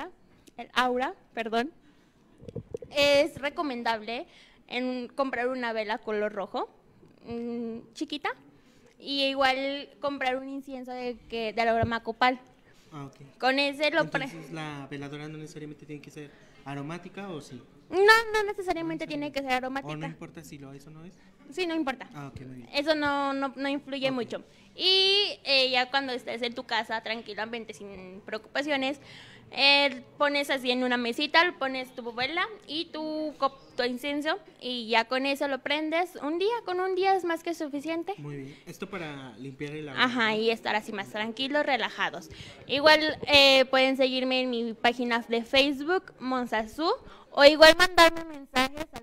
es recomendable comprar una vela color rojo, chiquita, y igual comprar un incienso de aroma copal. Ah, ok. Con ese lo Entonces, ¿la veladora no necesariamente tiene que ser aromática o sí? No necesariamente tiene que ser aromática. ¿O no importa si lo es o no es? Sí, no importa. Ah, ok, muy bien. Eso no influye mucho. Y ya cuando estés en tu casa tranquilamente, sin preocupaciones, pones así en una mesita, pones tu vela y tu incienso y ya con eso lo prendes con un día es más que suficiente. Muy bien. Esto para limpiar el agua. Ajá, y estar así más tranquilos, relajados. Igual pueden seguirme en mi página de Facebook, Monzazú, o igual mandarme mensajes al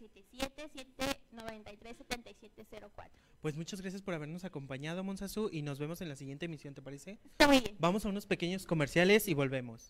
477-793-7704. Pues muchas gracias por habernos acompañado, Monzazú, y nos vemos en la siguiente emisión, ¿te parece? Está muy bien. Vamos a unos pequeños comerciales y volvemos.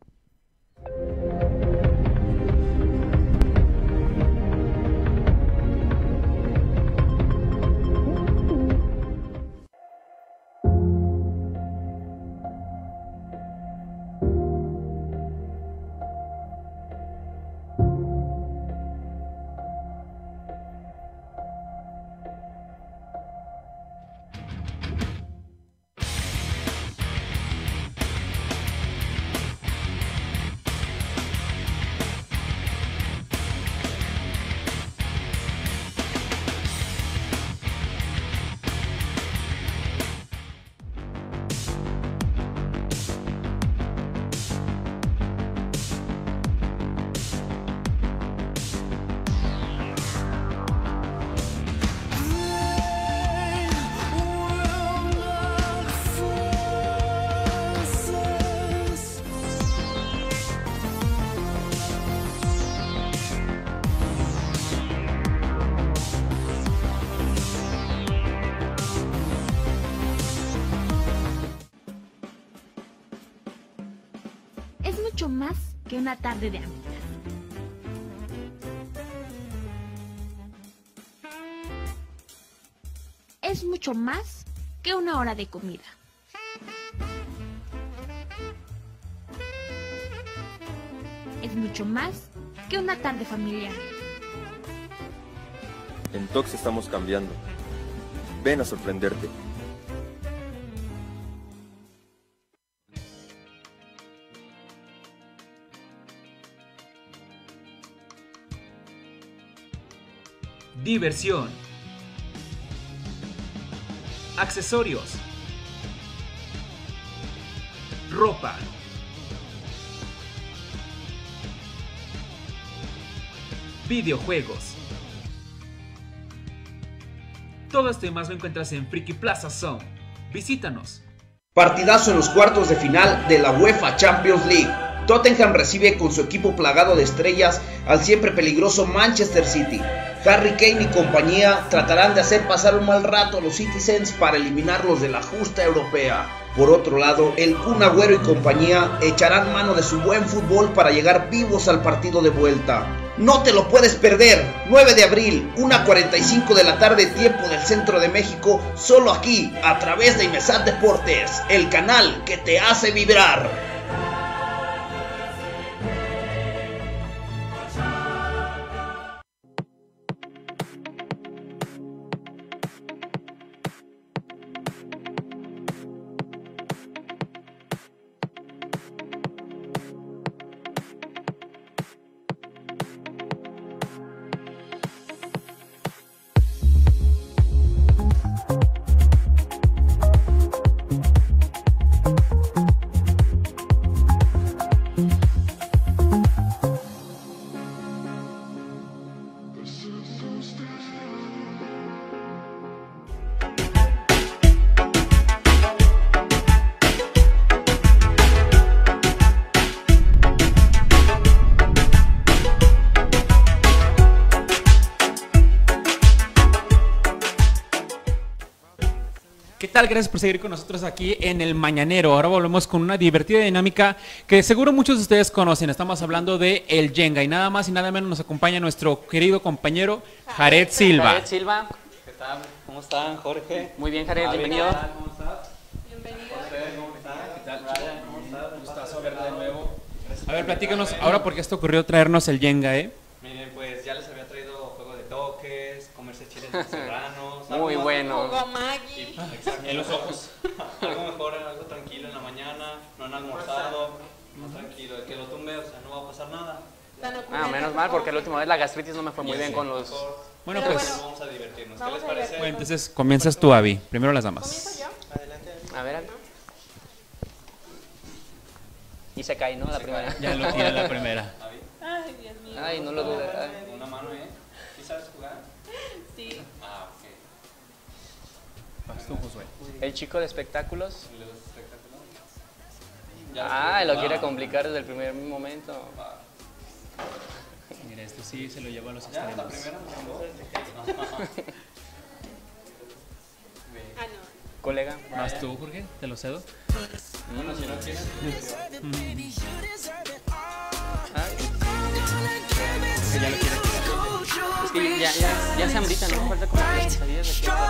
Mucho más que una tarde de amigas. Es mucho más que una hora de comida. Es mucho más que una tarde familiar. En Tox estamos cambiando. Ven a sorprenderte. Diversión. Accesorios. Ropa. videojuegos. Todo esto y más lo encuentras en Friki Plaza Zone. Visítanos. Partidazo en los cuartos de final de la UEFA Champions League. Tottenham recibe con su equipo plagado de estrellas al siempre peligroso Manchester City. Harry Kane y compañía tratarán de hacer pasar un mal rato a los Citizens para eliminarlos de la justa europea. Por otro lado, el Kun Agüero y compañía echarán mano de su buen fútbol para llegar vivos al partido de vuelta. No te lo puedes perder, 9 de abril, 1:45 de la tarde, tiempo del centro de México, solo aquí, a través de Imesat Deportes, el canal que te hace vibrar. Gracias por seguir con nosotros aquí en El Mañanero. Ahora volvemos con una divertida dinámica que seguro muchos de ustedes conocen. Estamos hablando de el Jenga y nada más y nada menos nos acompaña nuestro querido compañero Jared Silva. Jared Silva. ¿Qué tal? ¿Cómo están, Jorge? Muy bien, Jared, bienvenido. ¿Cómo estás? Bienvenido. ¿Cómo estás? ¿Qué tal? ¿Cómo estás? Un gustazo verte de nuevo. A ver, platícanos ahora por qué esto ocurrió traernos el Jenga, Miren, pues ya les había traído juego de toques, comerse chiles serranos. Muy bueno. Jugo Maggi. En los ojos. Algo mejor, algo tranquilo en la mañana, no han almorzado, más tranquilo. El que lo tumbe, o sea, no va a pasar nada. Menos mal, porque la última vez la gastritis no me fue muy bien con los... Bueno, pues vamos a divertirnos. ¿Qué les parece? bueno, entonces comienzas tú, Abby. Primero las damas. ¿Comienzo yo? Adelante. A ver, y se cae, ¿no? La primera. Ya lo tira la primera. Ay, Dios mío. Ay, no lo dudes. Una mano, ¿Sí sabes jugar? Sí. Ah, ok. Vas tú, Josué. El chico de espectáculos. ¿Los espectáculos? Lo quiere complicar desde el primer momento. Mira, esto sí se lo lleva a los Ya, extremos. la primera. Ah, no. Colega. Vas tú, Jorge, te lo cedo. Bueno, si no quieres. Que ya lo quiere quitar. Es que ya se hambrita, no me falta como las quesadillas de queso.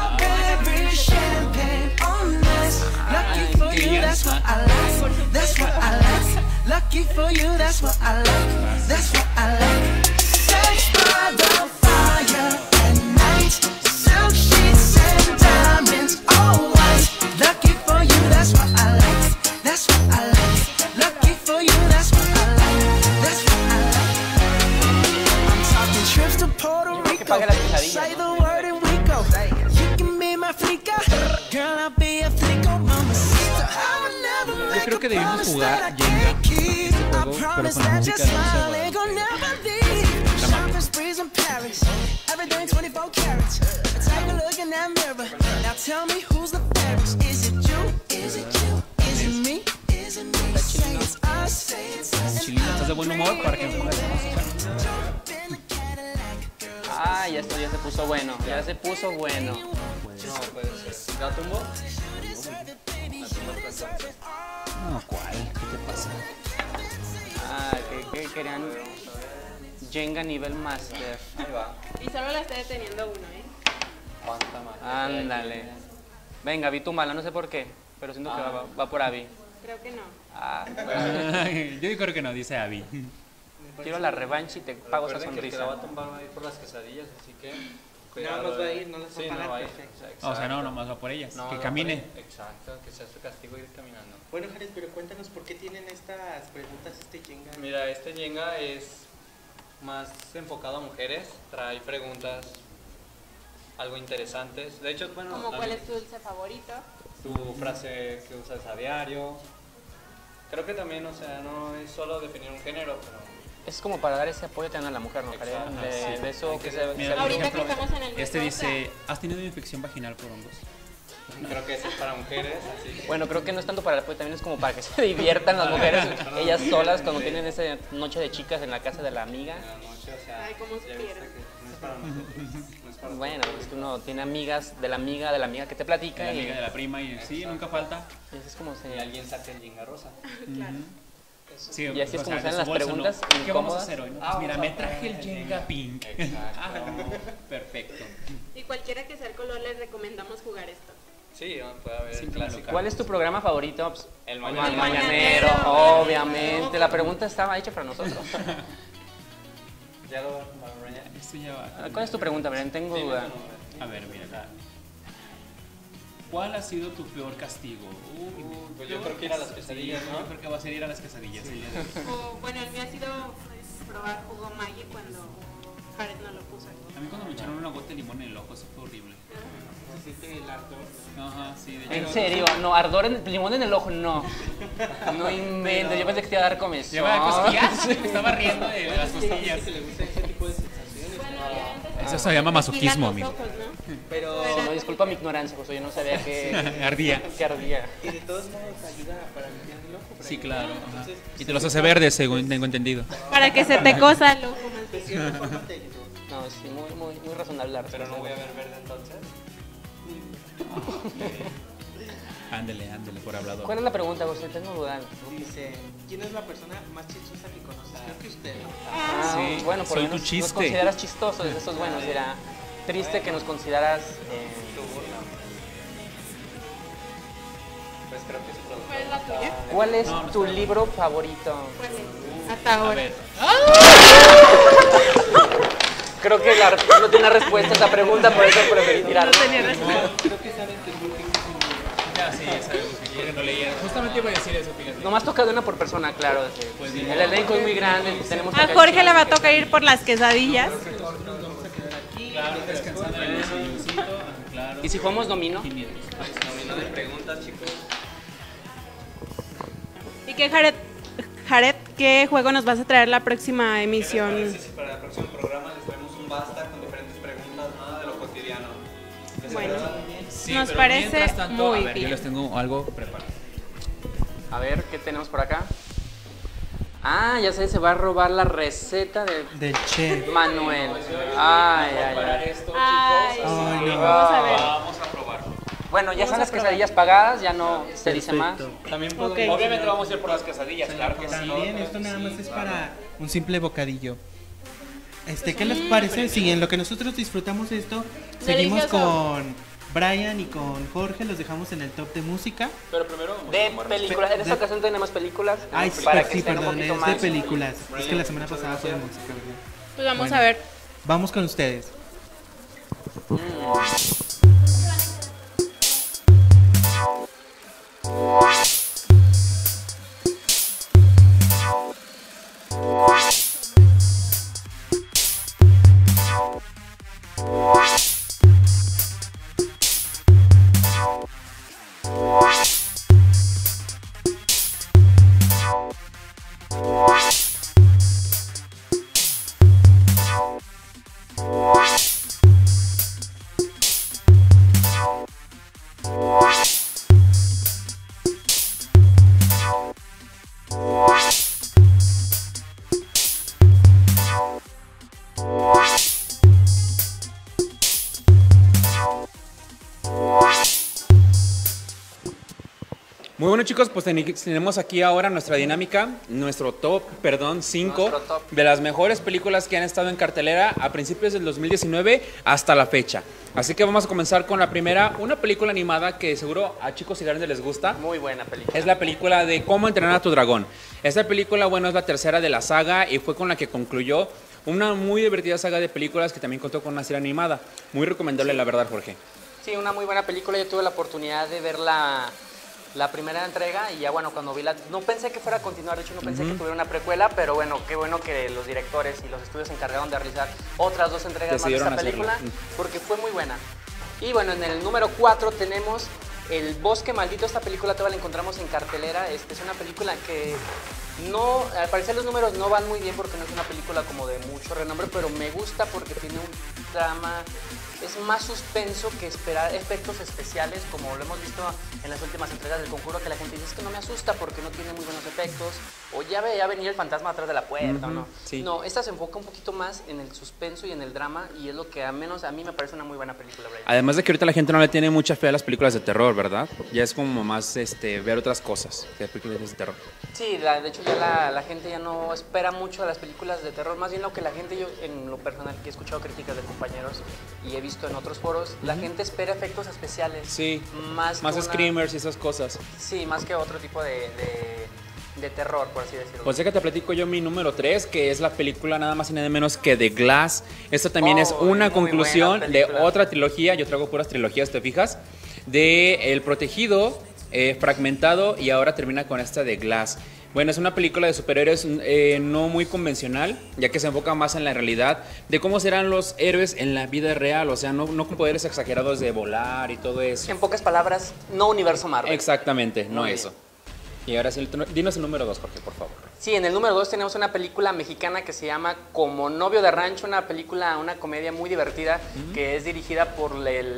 Lucky for you, that's what I like. That's what I like. Sex by the fire at night. Silk sheets and diamonds, all white. Lucky for you, that's what I like. That's what I like. Lucky for you, that's what I like. That's what I like. I'm talking trips to Puerto Rico. Say the word and we go. You can be my flica. Girl, I'll be a flico, mamacita. I would never Yo creo que debimos jugar Jenga, este juego, pero con la música de Dulce Chilina, ¿estás de buen humor para que nos pongas esa música? Ah, ya esto ya se puso bueno. Ya se puso bueno. No, puede ser. ¿La tumbo? No, ¿cuál? ¿Qué te pasa? Ah, que querían Jenga nivel master. Ahí va. Y solo la está deteniendo uno, ¿Cuánta más? Ándale. Venga, vi tu mala, no sé por qué, pero siento que va por Abby. Creo que no. Ah, yo creo que no, dice Abby. Quiero la revancha y te pago esa Recuerden que el que sonrisa. la va a tumbar va a ir por las quesadillas, así que... Nada más va a ir, no las va a Sí, pagar, no va a ir. perfecto. O sea, no, nomás va por ellas. No, que no, camine. Exacto, que sea su castigo ir caminando. Bueno, Jared, pero cuéntanos por qué tienen estas preguntas este Jenga. Mira, este Jenga es más enfocado a mujeres, trae preguntas algo interesantes. De hecho, bueno, Como cuál es tu dulce favorito. tu frase que usas a diario. Creo que también, o sea, no es solo definir un género, pero Es como para dar ese apoyo también a la mujer, ¿no? De eso que se... Mira, por Ahorita ejemplo, que estamos en el mes este rosa. dice, ¿has tenido infección vaginal por hongos? Creo que ese es para mujeres, así que... Bueno, creo que no es tanto para el apoyo, también es como para que se diviertan las mujeres, ellas solas, cuando tienen esa noche de chicas en la casa de la amiga. Ay, cómo supieron. Bueno, es que uno tiene amigas de la amiga que te platica. De la amiga de la prima y sí, nunca falta. Y así es como se... Y alguien saca el Jenga rosa. Claro. Sí, y así es como de salen su las bolsa, preguntas ¿no? ¿Qué vamos a incómodas. hacer hoy? No? Pues mira, me traje el Jenga Pink. Perfecto. Y cualquiera que sea el color, les recomendamos jugar esto. Sí, puede haber el clásico. ¿Cuál es tu programa favorito? Pues, El Mañanero, obviamente. La pregunta estaba hecha para nosotros. Ya lo va a tomar mañana. Esto ya va. ¿Cuál es tu pregunta, Brian? Tengo duda. A ver, mira. ¿Cuál ha sido tu peor castigo? Pues yo creo que ir a las quesadillas, ¿no? Yo creo que vas a ir a las quesadillas. Sí. O, bueno, el mío ha sido probar jugo Maggi cuando Jared no lo puso. A mí cuando me echaron una gota de limón en el ojo, eso fue horrible. Se siente el ardor. Ajá, sí. De ¿En hecho, serio? No, ardor en limón en el ojo, no. No inventes, yo pensé que te iba a dar comezón. ¿Lleva costillas? Me estaba riendo de las costillas. Que le gusta ese tipo de sensaciones. Eso se llama masoquismo, amigo. Pero no, disculpa mi ignorancia, José, yo no sabía que ardía. Que ardía. Y de todos modos ayuda para limpiar el ojo. Sí, claro. Entonces, y te los hace verdes, según tengo entendido. Para que se te cosa el ojo. De cierta forma te ayudó. No, sí, muy razonable la Pero no voy a ver verde entonces. Ándele, por hablador. ¿Cuál es la pregunta, José? Tengo duda. Dice, ¿quién es la persona más chistosa que conoces? Creo que usted. Sí, bueno, por soy lo tu menos chiste. nos consideras chistosos, eso es bueno. Será triste que nos consideras... Tu burla. Pues creo que es productor. ¿Cuál es la tuya? ¿Cuál es tu libro favorito? ¿Cuál es? Hasta ahora. Creo que no tiene respuesta a esa pregunta, por eso preferí tirarla. No tenía respuesta. Creo que saben que Ya, sí, sabemos. Porque no leía. Justamente iba a decir eso, fíjate. Nomás toca de una por persona, claro. Pues el elenco es muy grande, tenemos A Jorge le va a tocar ir por las quesadillas. Claro, descansando en el silloncito. Claro. ¿Y si jugamos domino? 500. Domino de preguntas, chicos. ¿Y qué, Jared, qué juego nos vas a traer la próxima emisión? Si para el próximo programa les traemos un basta con diferentes preguntas, nada de lo cotidiano. Bueno, Sí, nos pero parece mientras tanto, muy a ver, bien. yo les tengo algo preparado. A ver, ¿qué tenemos por acá? Ah, ya sé, se va a robar la receta del chef Manuel. Ay. Esto, Ay, chicos, no. Vamos a ver. vamos a probarlo. Bueno, ya están las quesadillas pagadas, ya no se dice más. También Ok. obviamente vamos a ir por las quesadillas, claro que sí. También esto nada más es para un simple bocadillo. ¿Qué les parece? Si en lo que nosotros disfrutamos esto, seguimos Delicioso. con Brian y con Jorge, los dejamos en el top de música. Pero primero vamos De a tomar películas, en esta ocasión tenemos películas. Ay, para sí, que estén un perdón, poquito es de más. películas. Es que la semana pasada fue de música, ¿verdad? Pues vamos Bueno. a ver. Vamos con ustedes. Muy bueno, chicos, pues tenemos aquí ahora nuestra dinámica, nuestro top 5 Nuestro top. de las mejores películas que han estado en cartelera a principios del 2019 hasta la fecha. Así que vamos a comenzar con la primera, una película animada que seguro a chicos y grandes les gusta. Muy buena película. Es la película de Cómo entrenar a tu dragón. Esta película, bueno, es la tercera de la saga y fue con la que concluyó una muy divertida saga de películas que también contó con una serie animada. Muy recomendable, la verdad, Jorge. Sí, una muy buena película. Yo tuve la oportunidad de ver la primera entrega y ya bueno, cuando vi no pensé que fuera a continuar, de hecho no pensé que tuviera una precuela, pero bueno, qué bueno que los directores y los estudios se encargaron de realizar otras 2 entregas más de Decidieron esta película, hacerla. porque fue muy buena. Y bueno, en el número 4 tenemos El Bosque Maldito, esta película todavía la encontramos en cartelera. Es una película que no, al parecer los números no van muy bien porque no es una película como de mucho renombre, pero me gusta porque tiene un drama, es más suspenso que esperar efectos especiales, como lo hemos visto en las últimas entregas del Conjuro, que la gente dice es que no me asusta porque no tiene muy buenos efectos, o ya veía venir el fantasma atrás de la puerta, ¿o no? Sí. No, esta se enfoca un poquito más en el suspenso y en el drama, y es lo que al menos a mí me parece una muy buena película, Brian. Además de que ahorita la gente no le tiene mucha fe a las películas de terror, ¿verdad? Ya es como más ver otras cosas que películas de terror. Sí, de hecho ya la gente ya no espera mucho de las películas de terror, más bien lo que la gente, yo en lo personal que he escuchado críticas de compañeros y he visto en otros foros, la gente espera efectos especiales. Sí, más screamers y esas cosas. Sí, más que otro tipo de terror, por así decirlo. Pues déjate platico yo mi número 3, que es la película nada más y nada menos que The Glass. Esta también es una conclusión de otra trilogía, yo traigo puras trilogías, ¿te fijas? De El Protegido, Fragmentado, y ahora termina con esta de Glass. Bueno, es una película de superhéroes no muy convencional, ya que se enfoca más en la realidad de cómo serán los héroes en la vida real, o sea, no con poderes exagerados de volar y todo eso. En pocas palabras, no universo Marvel. Exactamente, no eso. Y ahora sí, dinos el número 2, Jorge, por favor. Sí, en el número 2 tenemos una película mexicana que se llama Como Novio de Rancho, una comedia muy divertida que es dirigida por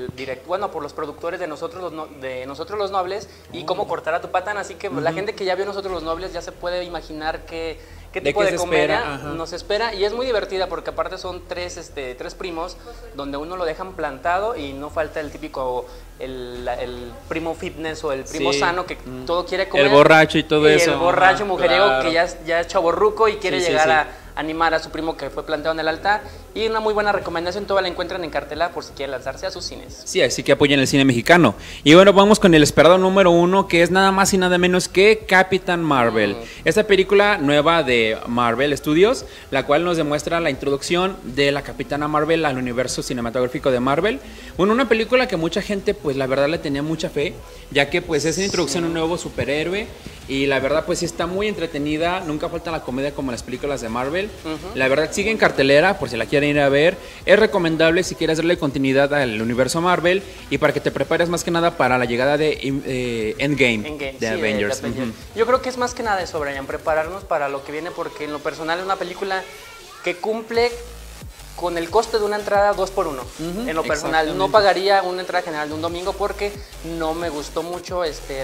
por los productores de Nosotros los Nobles y Cómo Cortar a tu Patán, así que la gente que ya vio Nosotros los Nobles ya se puede imaginar qué tipo de comedia nos espera, y es muy divertida porque aparte son tres primos donde uno lo dejan plantado y no falta el típico el primo fitness o el primo sano que todo quiere comer, el borracho y todo eso, el borracho mujeriego que ya es chavorruco y quiere llegar a animar a su primo que fue planteado en el altar, y una muy buena recomendación, toda la encuentran en cartelera por si quieren lanzarse a sus cines. Sí, así que apoyen el cine mexicano. Y bueno, vamos con el esperado número 1, que es nada más y nada menos que Capitán Marvel. Esta película nueva de Marvel Studios, la cual nos demuestra la introducción de la Capitana Marvel al universo cinematográfico de Marvel. Bueno, una película que mucha gente, pues la verdad le tenía mucha fe, ya que pues es una introducción a un nuevo superhéroe, y la verdad pues sí está muy entretenida, nunca falta la comedia como en las películas de Marvel. La verdad sigue en cartelera por si la quieren ir a ver, es recomendable si quieres darle continuidad al universo Marvel y para que te prepares más que nada para la llegada de Endgame de Avengers. Yo creo que es más que nada eso, Brian, prepararnos para lo que viene, porque en lo personal es una película que cumple con el coste de una entrada 2x1. En lo personal no pagaría una entrada general de un domingo porque no me gustó mucho,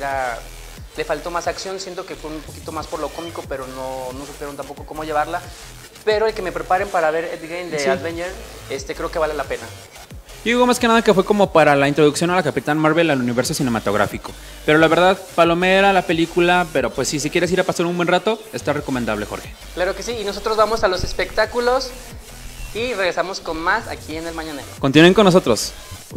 le faltó más acción, siento que fue un poquito más por lo cómico, pero no supieron tampoco cómo llevarla. Pero el que me preparen para ver Endgame de Avengers, creo que vale la pena. Yo digo más que nada que fue como para la introducción a la Capitán Marvel al universo cinematográfico. Pero la verdad, palomera la película, pero pues si quieres ir a pasar un buen rato, está recomendable, Jorge. Claro que sí, y nosotros vamos a los espectáculos y regresamos con más aquí en El Mañanero. Continúen con nosotros.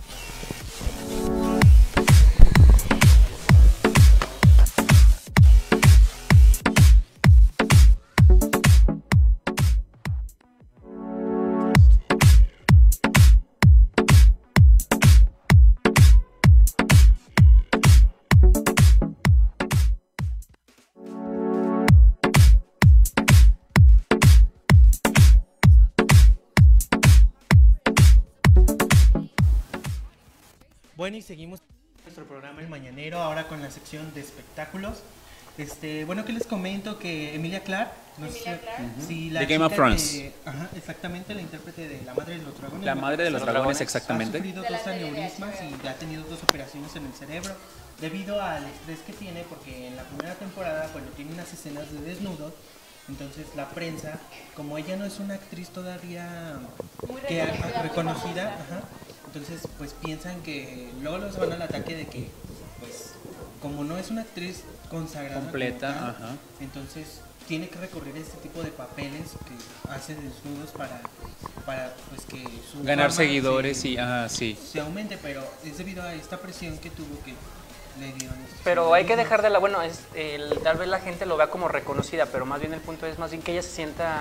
Bueno, y seguimos nuestro programa El Mañanero, ahora con la sección de espectáculos. Bueno, que les comento que Emilia Clarke, de Game of Thrones. Exactamente, la intérprete de la Madre de los Dragones. La Madre de los Dragones, exactamente. Ha sufrido 2 aneurismas y ha tenido 2 operaciones en el cerebro debido al estrés que tiene, porque en la primera temporada, bueno, tiene unas escenas de desnudo. Entonces la prensa, como ella no es una actriz todavía reconocida, entonces pues piensan que luego los van al ataque de que pues como no es una actriz consagrada completa, entonces tiene que recurrir a este tipo de papeles que hace desnudos para pues que su ganar seguidores se aumente, pero es debido a esta presión que tuvo que le dieron. Pero hay que dejar de tal vez la gente lo vea como reconocida, pero más bien el punto es más bien que ella se sienta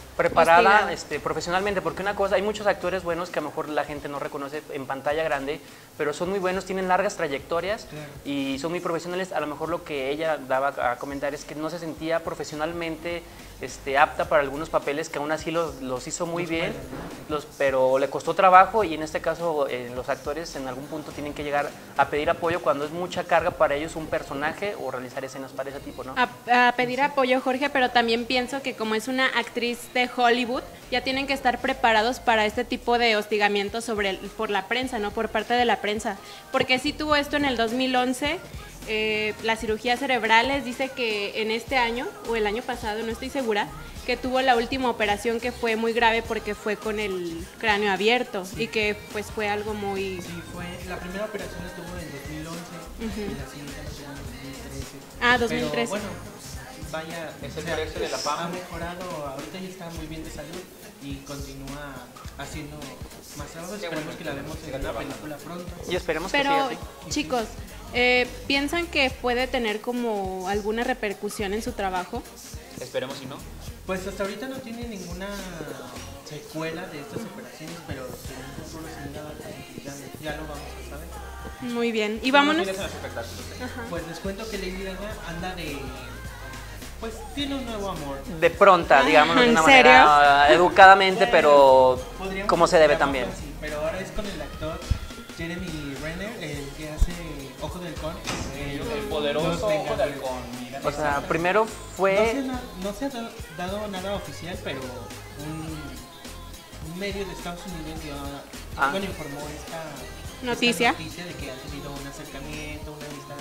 preparada hostigada. profesionalmente, porque una cosa, hay muchos actores buenos que a lo mejor la gente no reconoce en pantalla grande, pero son muy buenos, tienen largas trayectorias y son muy profesionales. A lo mejor lo que ella daba a comentar es que no se sentía profesionalmente apta para algunos papeles, que aún así los hizo muy bien, pero le costó trabajo, y en este caso los actores en algún punto tienen que llegar a pedir apoyo cuando es mucha carga para ellos un personaje o realizar escenas para ese tipo, ¿no? A pedir apoyo, Jorge, pero también pienso que como es una actriz de Hollywood, ya tienen que estar preparados para este tipo de hostigamiento por la prensa, ¿no? Por parte de la prensa. Porque sí tuvo esto en el 2011, las cirugías cerebrales, dice que en este año, o el año pasado, no estoy segura, que tuvo la última operación que fue muy grave porque fue con el cráneo abierto y que pues fue algo muy... Sí, la primera operación la tuvo en 2011 y la siguiente la tuvo en 2013. Ah, 2013. Pero bueno, vaya, Es el precio de la fama. ha mejorado, ahorita ya está muy bien de salud y continúa haciendo más trabajo. Esperemos que la vemos en una película pronto. Y esperemos Pero, que siga así. chicos, ¿piensan que puede tener como alguna repercusión en su trabajo? Esperemos si no. Pues hasta ahorita no tiene ninguna secuela de estas operaciones, pero en un futuro sin nada, ya lo vamos a saber. Muy bien, y vámonos. Pues les cuento que Lady Gaga anda pues tiene un nuevo amor. De pronta, digamos, de ¿en una serio? manera educadamente, pero Podríamos como se debe llamarlo también. así, pero ahora es con el actor Jeremy Renner, el que hace Ojo de Halcón. El poderoso Ojo de Halcón. Mira, O sea, primero fue... No se ha dado nada oficial, pero un medio de Estados Unidos informó esta noticia de que ha tenido un acercamiento, una amistad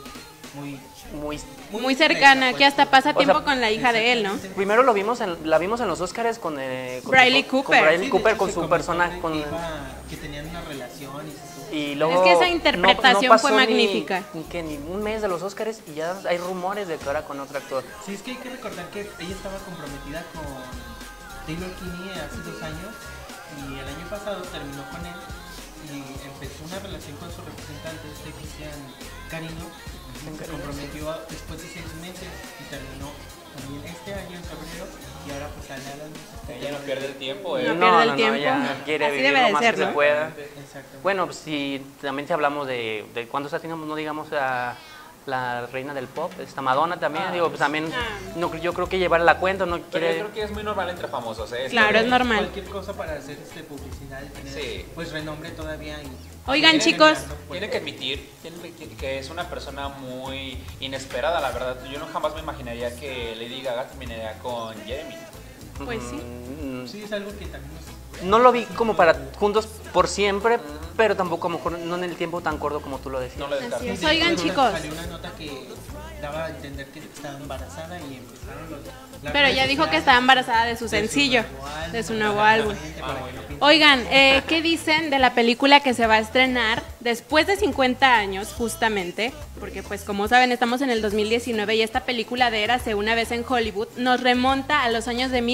así muy cercana, que hasta pasa tiempo sea, con la hija de él, ¿no? Primero la vimos en los Oscars con Bradley Cooper. Con Bradley Sí, Cooper, de hecho, con se su comentó personaje. que tenían una relación Y luego Es que esa interpretación pasó fue magnífica. Ni un mes de los Oscars y ya hay rumores de que ahora con otro actor. Sí, es que hay que recordar que ella estaba comprometida con Taylor Kinney hace 2 años y el año pasado terminó con él y empezó una relación con su representante, Cristian Carino. Se comprometió después de 6 meses y terminó también este año en febrero y ahora pues sale a la luz. Ella no pierde el tiempo, No, ella quiere Así vivir debe lo de más ser, que ¿no? se pueda. Exacto. Bueno, pues también si hablamos de cuántos años, no digamos a la reina del pop, Madonna también, pues también yo creo que llevar la cuenta, no Pero quiere... yo creo que es muy normal entre famosos, ¿eh? Claro, es normal. Cualquier cosa para hacer publicidad y tener pues renombre todavía. Oigan, chicos. Tienen que admitir que es una persona muy inesperada, la verdad. Yo jamás me imaginaría que Lady Gaga terminaría con Jeremy. Pues sí. Sí, es algo que también No lo vi como para juntos por siempre, pero tampoco a lo mejor no en el tiempo tan corto como tú lo decías. No lo descarto. Así es. Oigan, chicos. Salió una nota que daba a entender que estaba embarazada y empezaron Pero ya dijo que estaba embarazada de su sencillo, de su nuevo álbum. Oigan, ¿qué dicen de la película que se va a estrenar después de 50 años, justamente? Porque pues como saben, estamos en el 2019 y esta película de Érase una vez en Hollywood nos remonta a los años de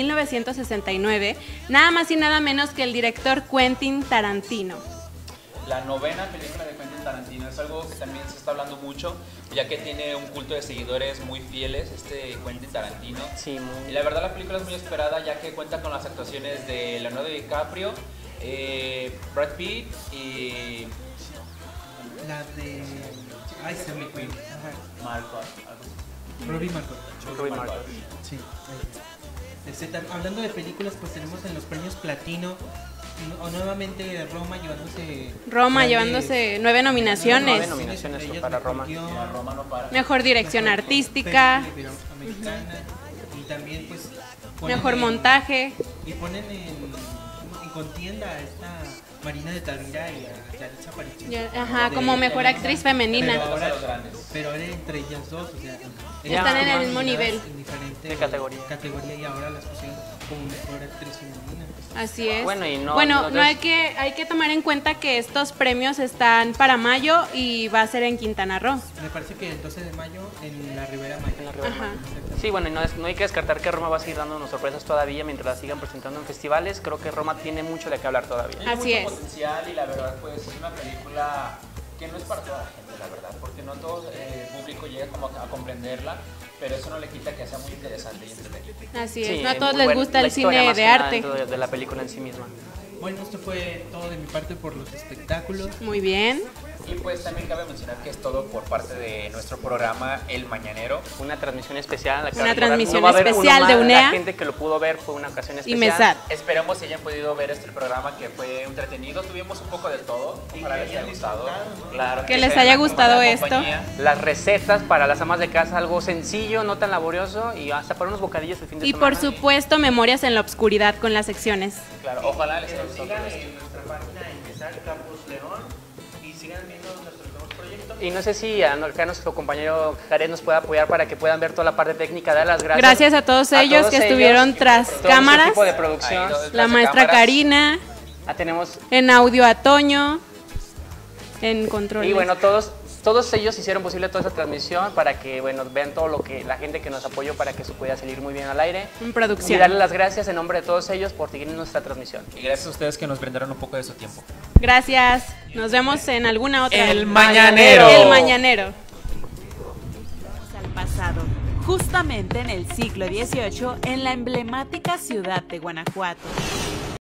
1969, nada más y nada menos que el director Quentin Tarantino. La 9ª película de Quentin Tarantino es algo que también se está hablando mucho, ya que tiene un culto de seguidores muy fieles, Quentin Tarantino. Sí, y la verdad la película es muy esperada, ya que cuenta con las actuaciones de Leonardo DiCaprio, Brad Pitt y... la de... Ay, se me fue. Marcos. Robbie Marcos. Sí. Hablando de películas, pues tenemos en los premios Platino nuevamente Roma llevándose 9 nominaciones. 9 nominaciones para Roma. Mejor dirección artística. Americana, y también pues mejor montaje. Y ponen en contienda a esta Marina de Tavira y a Yalitza Aparicio. Ajá, como mejor actriz femenina. Pero ahora entre ellas dos, o sea, están en el mismo nivel. En diferente de categoría y ahora las pusieron como mejor actriz femenina. Así es. Bueno, hay que tomar en cuenta que estos premios están para mayo y va a ser en Quintana Roo. Me parece que el 12 de mayo en la Ribera Maya. Ajá. Sí, bueno, y no hay que descartar que Roma va a seguir dándonos sorpresas todavía mientras la sigan presentando en festivales. Creo que Roma tiene mucho de qué hablar todavía. Así Tiene es. mucho potencial y la verdad pues es una película que no es para toda la gente, la verdad, porque no todo el público llega como a comprenderla, pero eso no le quita que sea muy interesante y entretenido. Así es, Sí, no a todos muy les buena- gusta la el historia cine más de que nada arte. dentro de la película en sí misma. Bueno, esto fue todo de mi parte por los espectáculos. Muy bien. Y pues también cabe mencionar que es todo por parte de nuestro programa El Mañanero. Una transmisión especial. La que Una va a recordar, transmisión va a haber especial uno de más. UNEA. La gente que lo pudo ver fue una ocasión especial. Mesat. Esperamos que hayan podido ver este programa que fue entretenido. Tuvimos un poco de todo. Ojalá les haya gustado. Claro. Que les sea haya una gustado buena esto. compañía. Las recetas para las amas de casa, algo sencillo, no tan laborioso y hasta para unos bocadillos el fin de Y semana. por supuesto, Memorias en la Obscuridad con las secciones. Claro, ojalá les haya gustado. Sigan en nuestra página en Mesal Campus León y sigan viendo nuestros nuevos proyectos. Y no sé si acá nuestro compañero Jared nos puede apoyar para que puedan ver toda la parte técnica. Dar las gracias. Gracias a todos ellos que estuvieron tras todo cámaras. su equipo de producción. La maestra Karina, Tenemos en audio a Toño, en controles. y bueno, todos ellos hicieron posible toda esa transmisión para que bueno vean todo lo que la gente que nos apoyó para que eso pudiera salir muy bien al aire. En producción. Y darle las gracias en nombre de todos ellos por seguir en nuestra transmisión. Y gracias a ustedes que nos brindaron un poco de su tiempo. Gracias. Nos vemos en alguna otra. El Mañanero. El Mañanero. Al pasado, justamente en el siglo XVIII, en la emblemática ciudad de Guanajuato.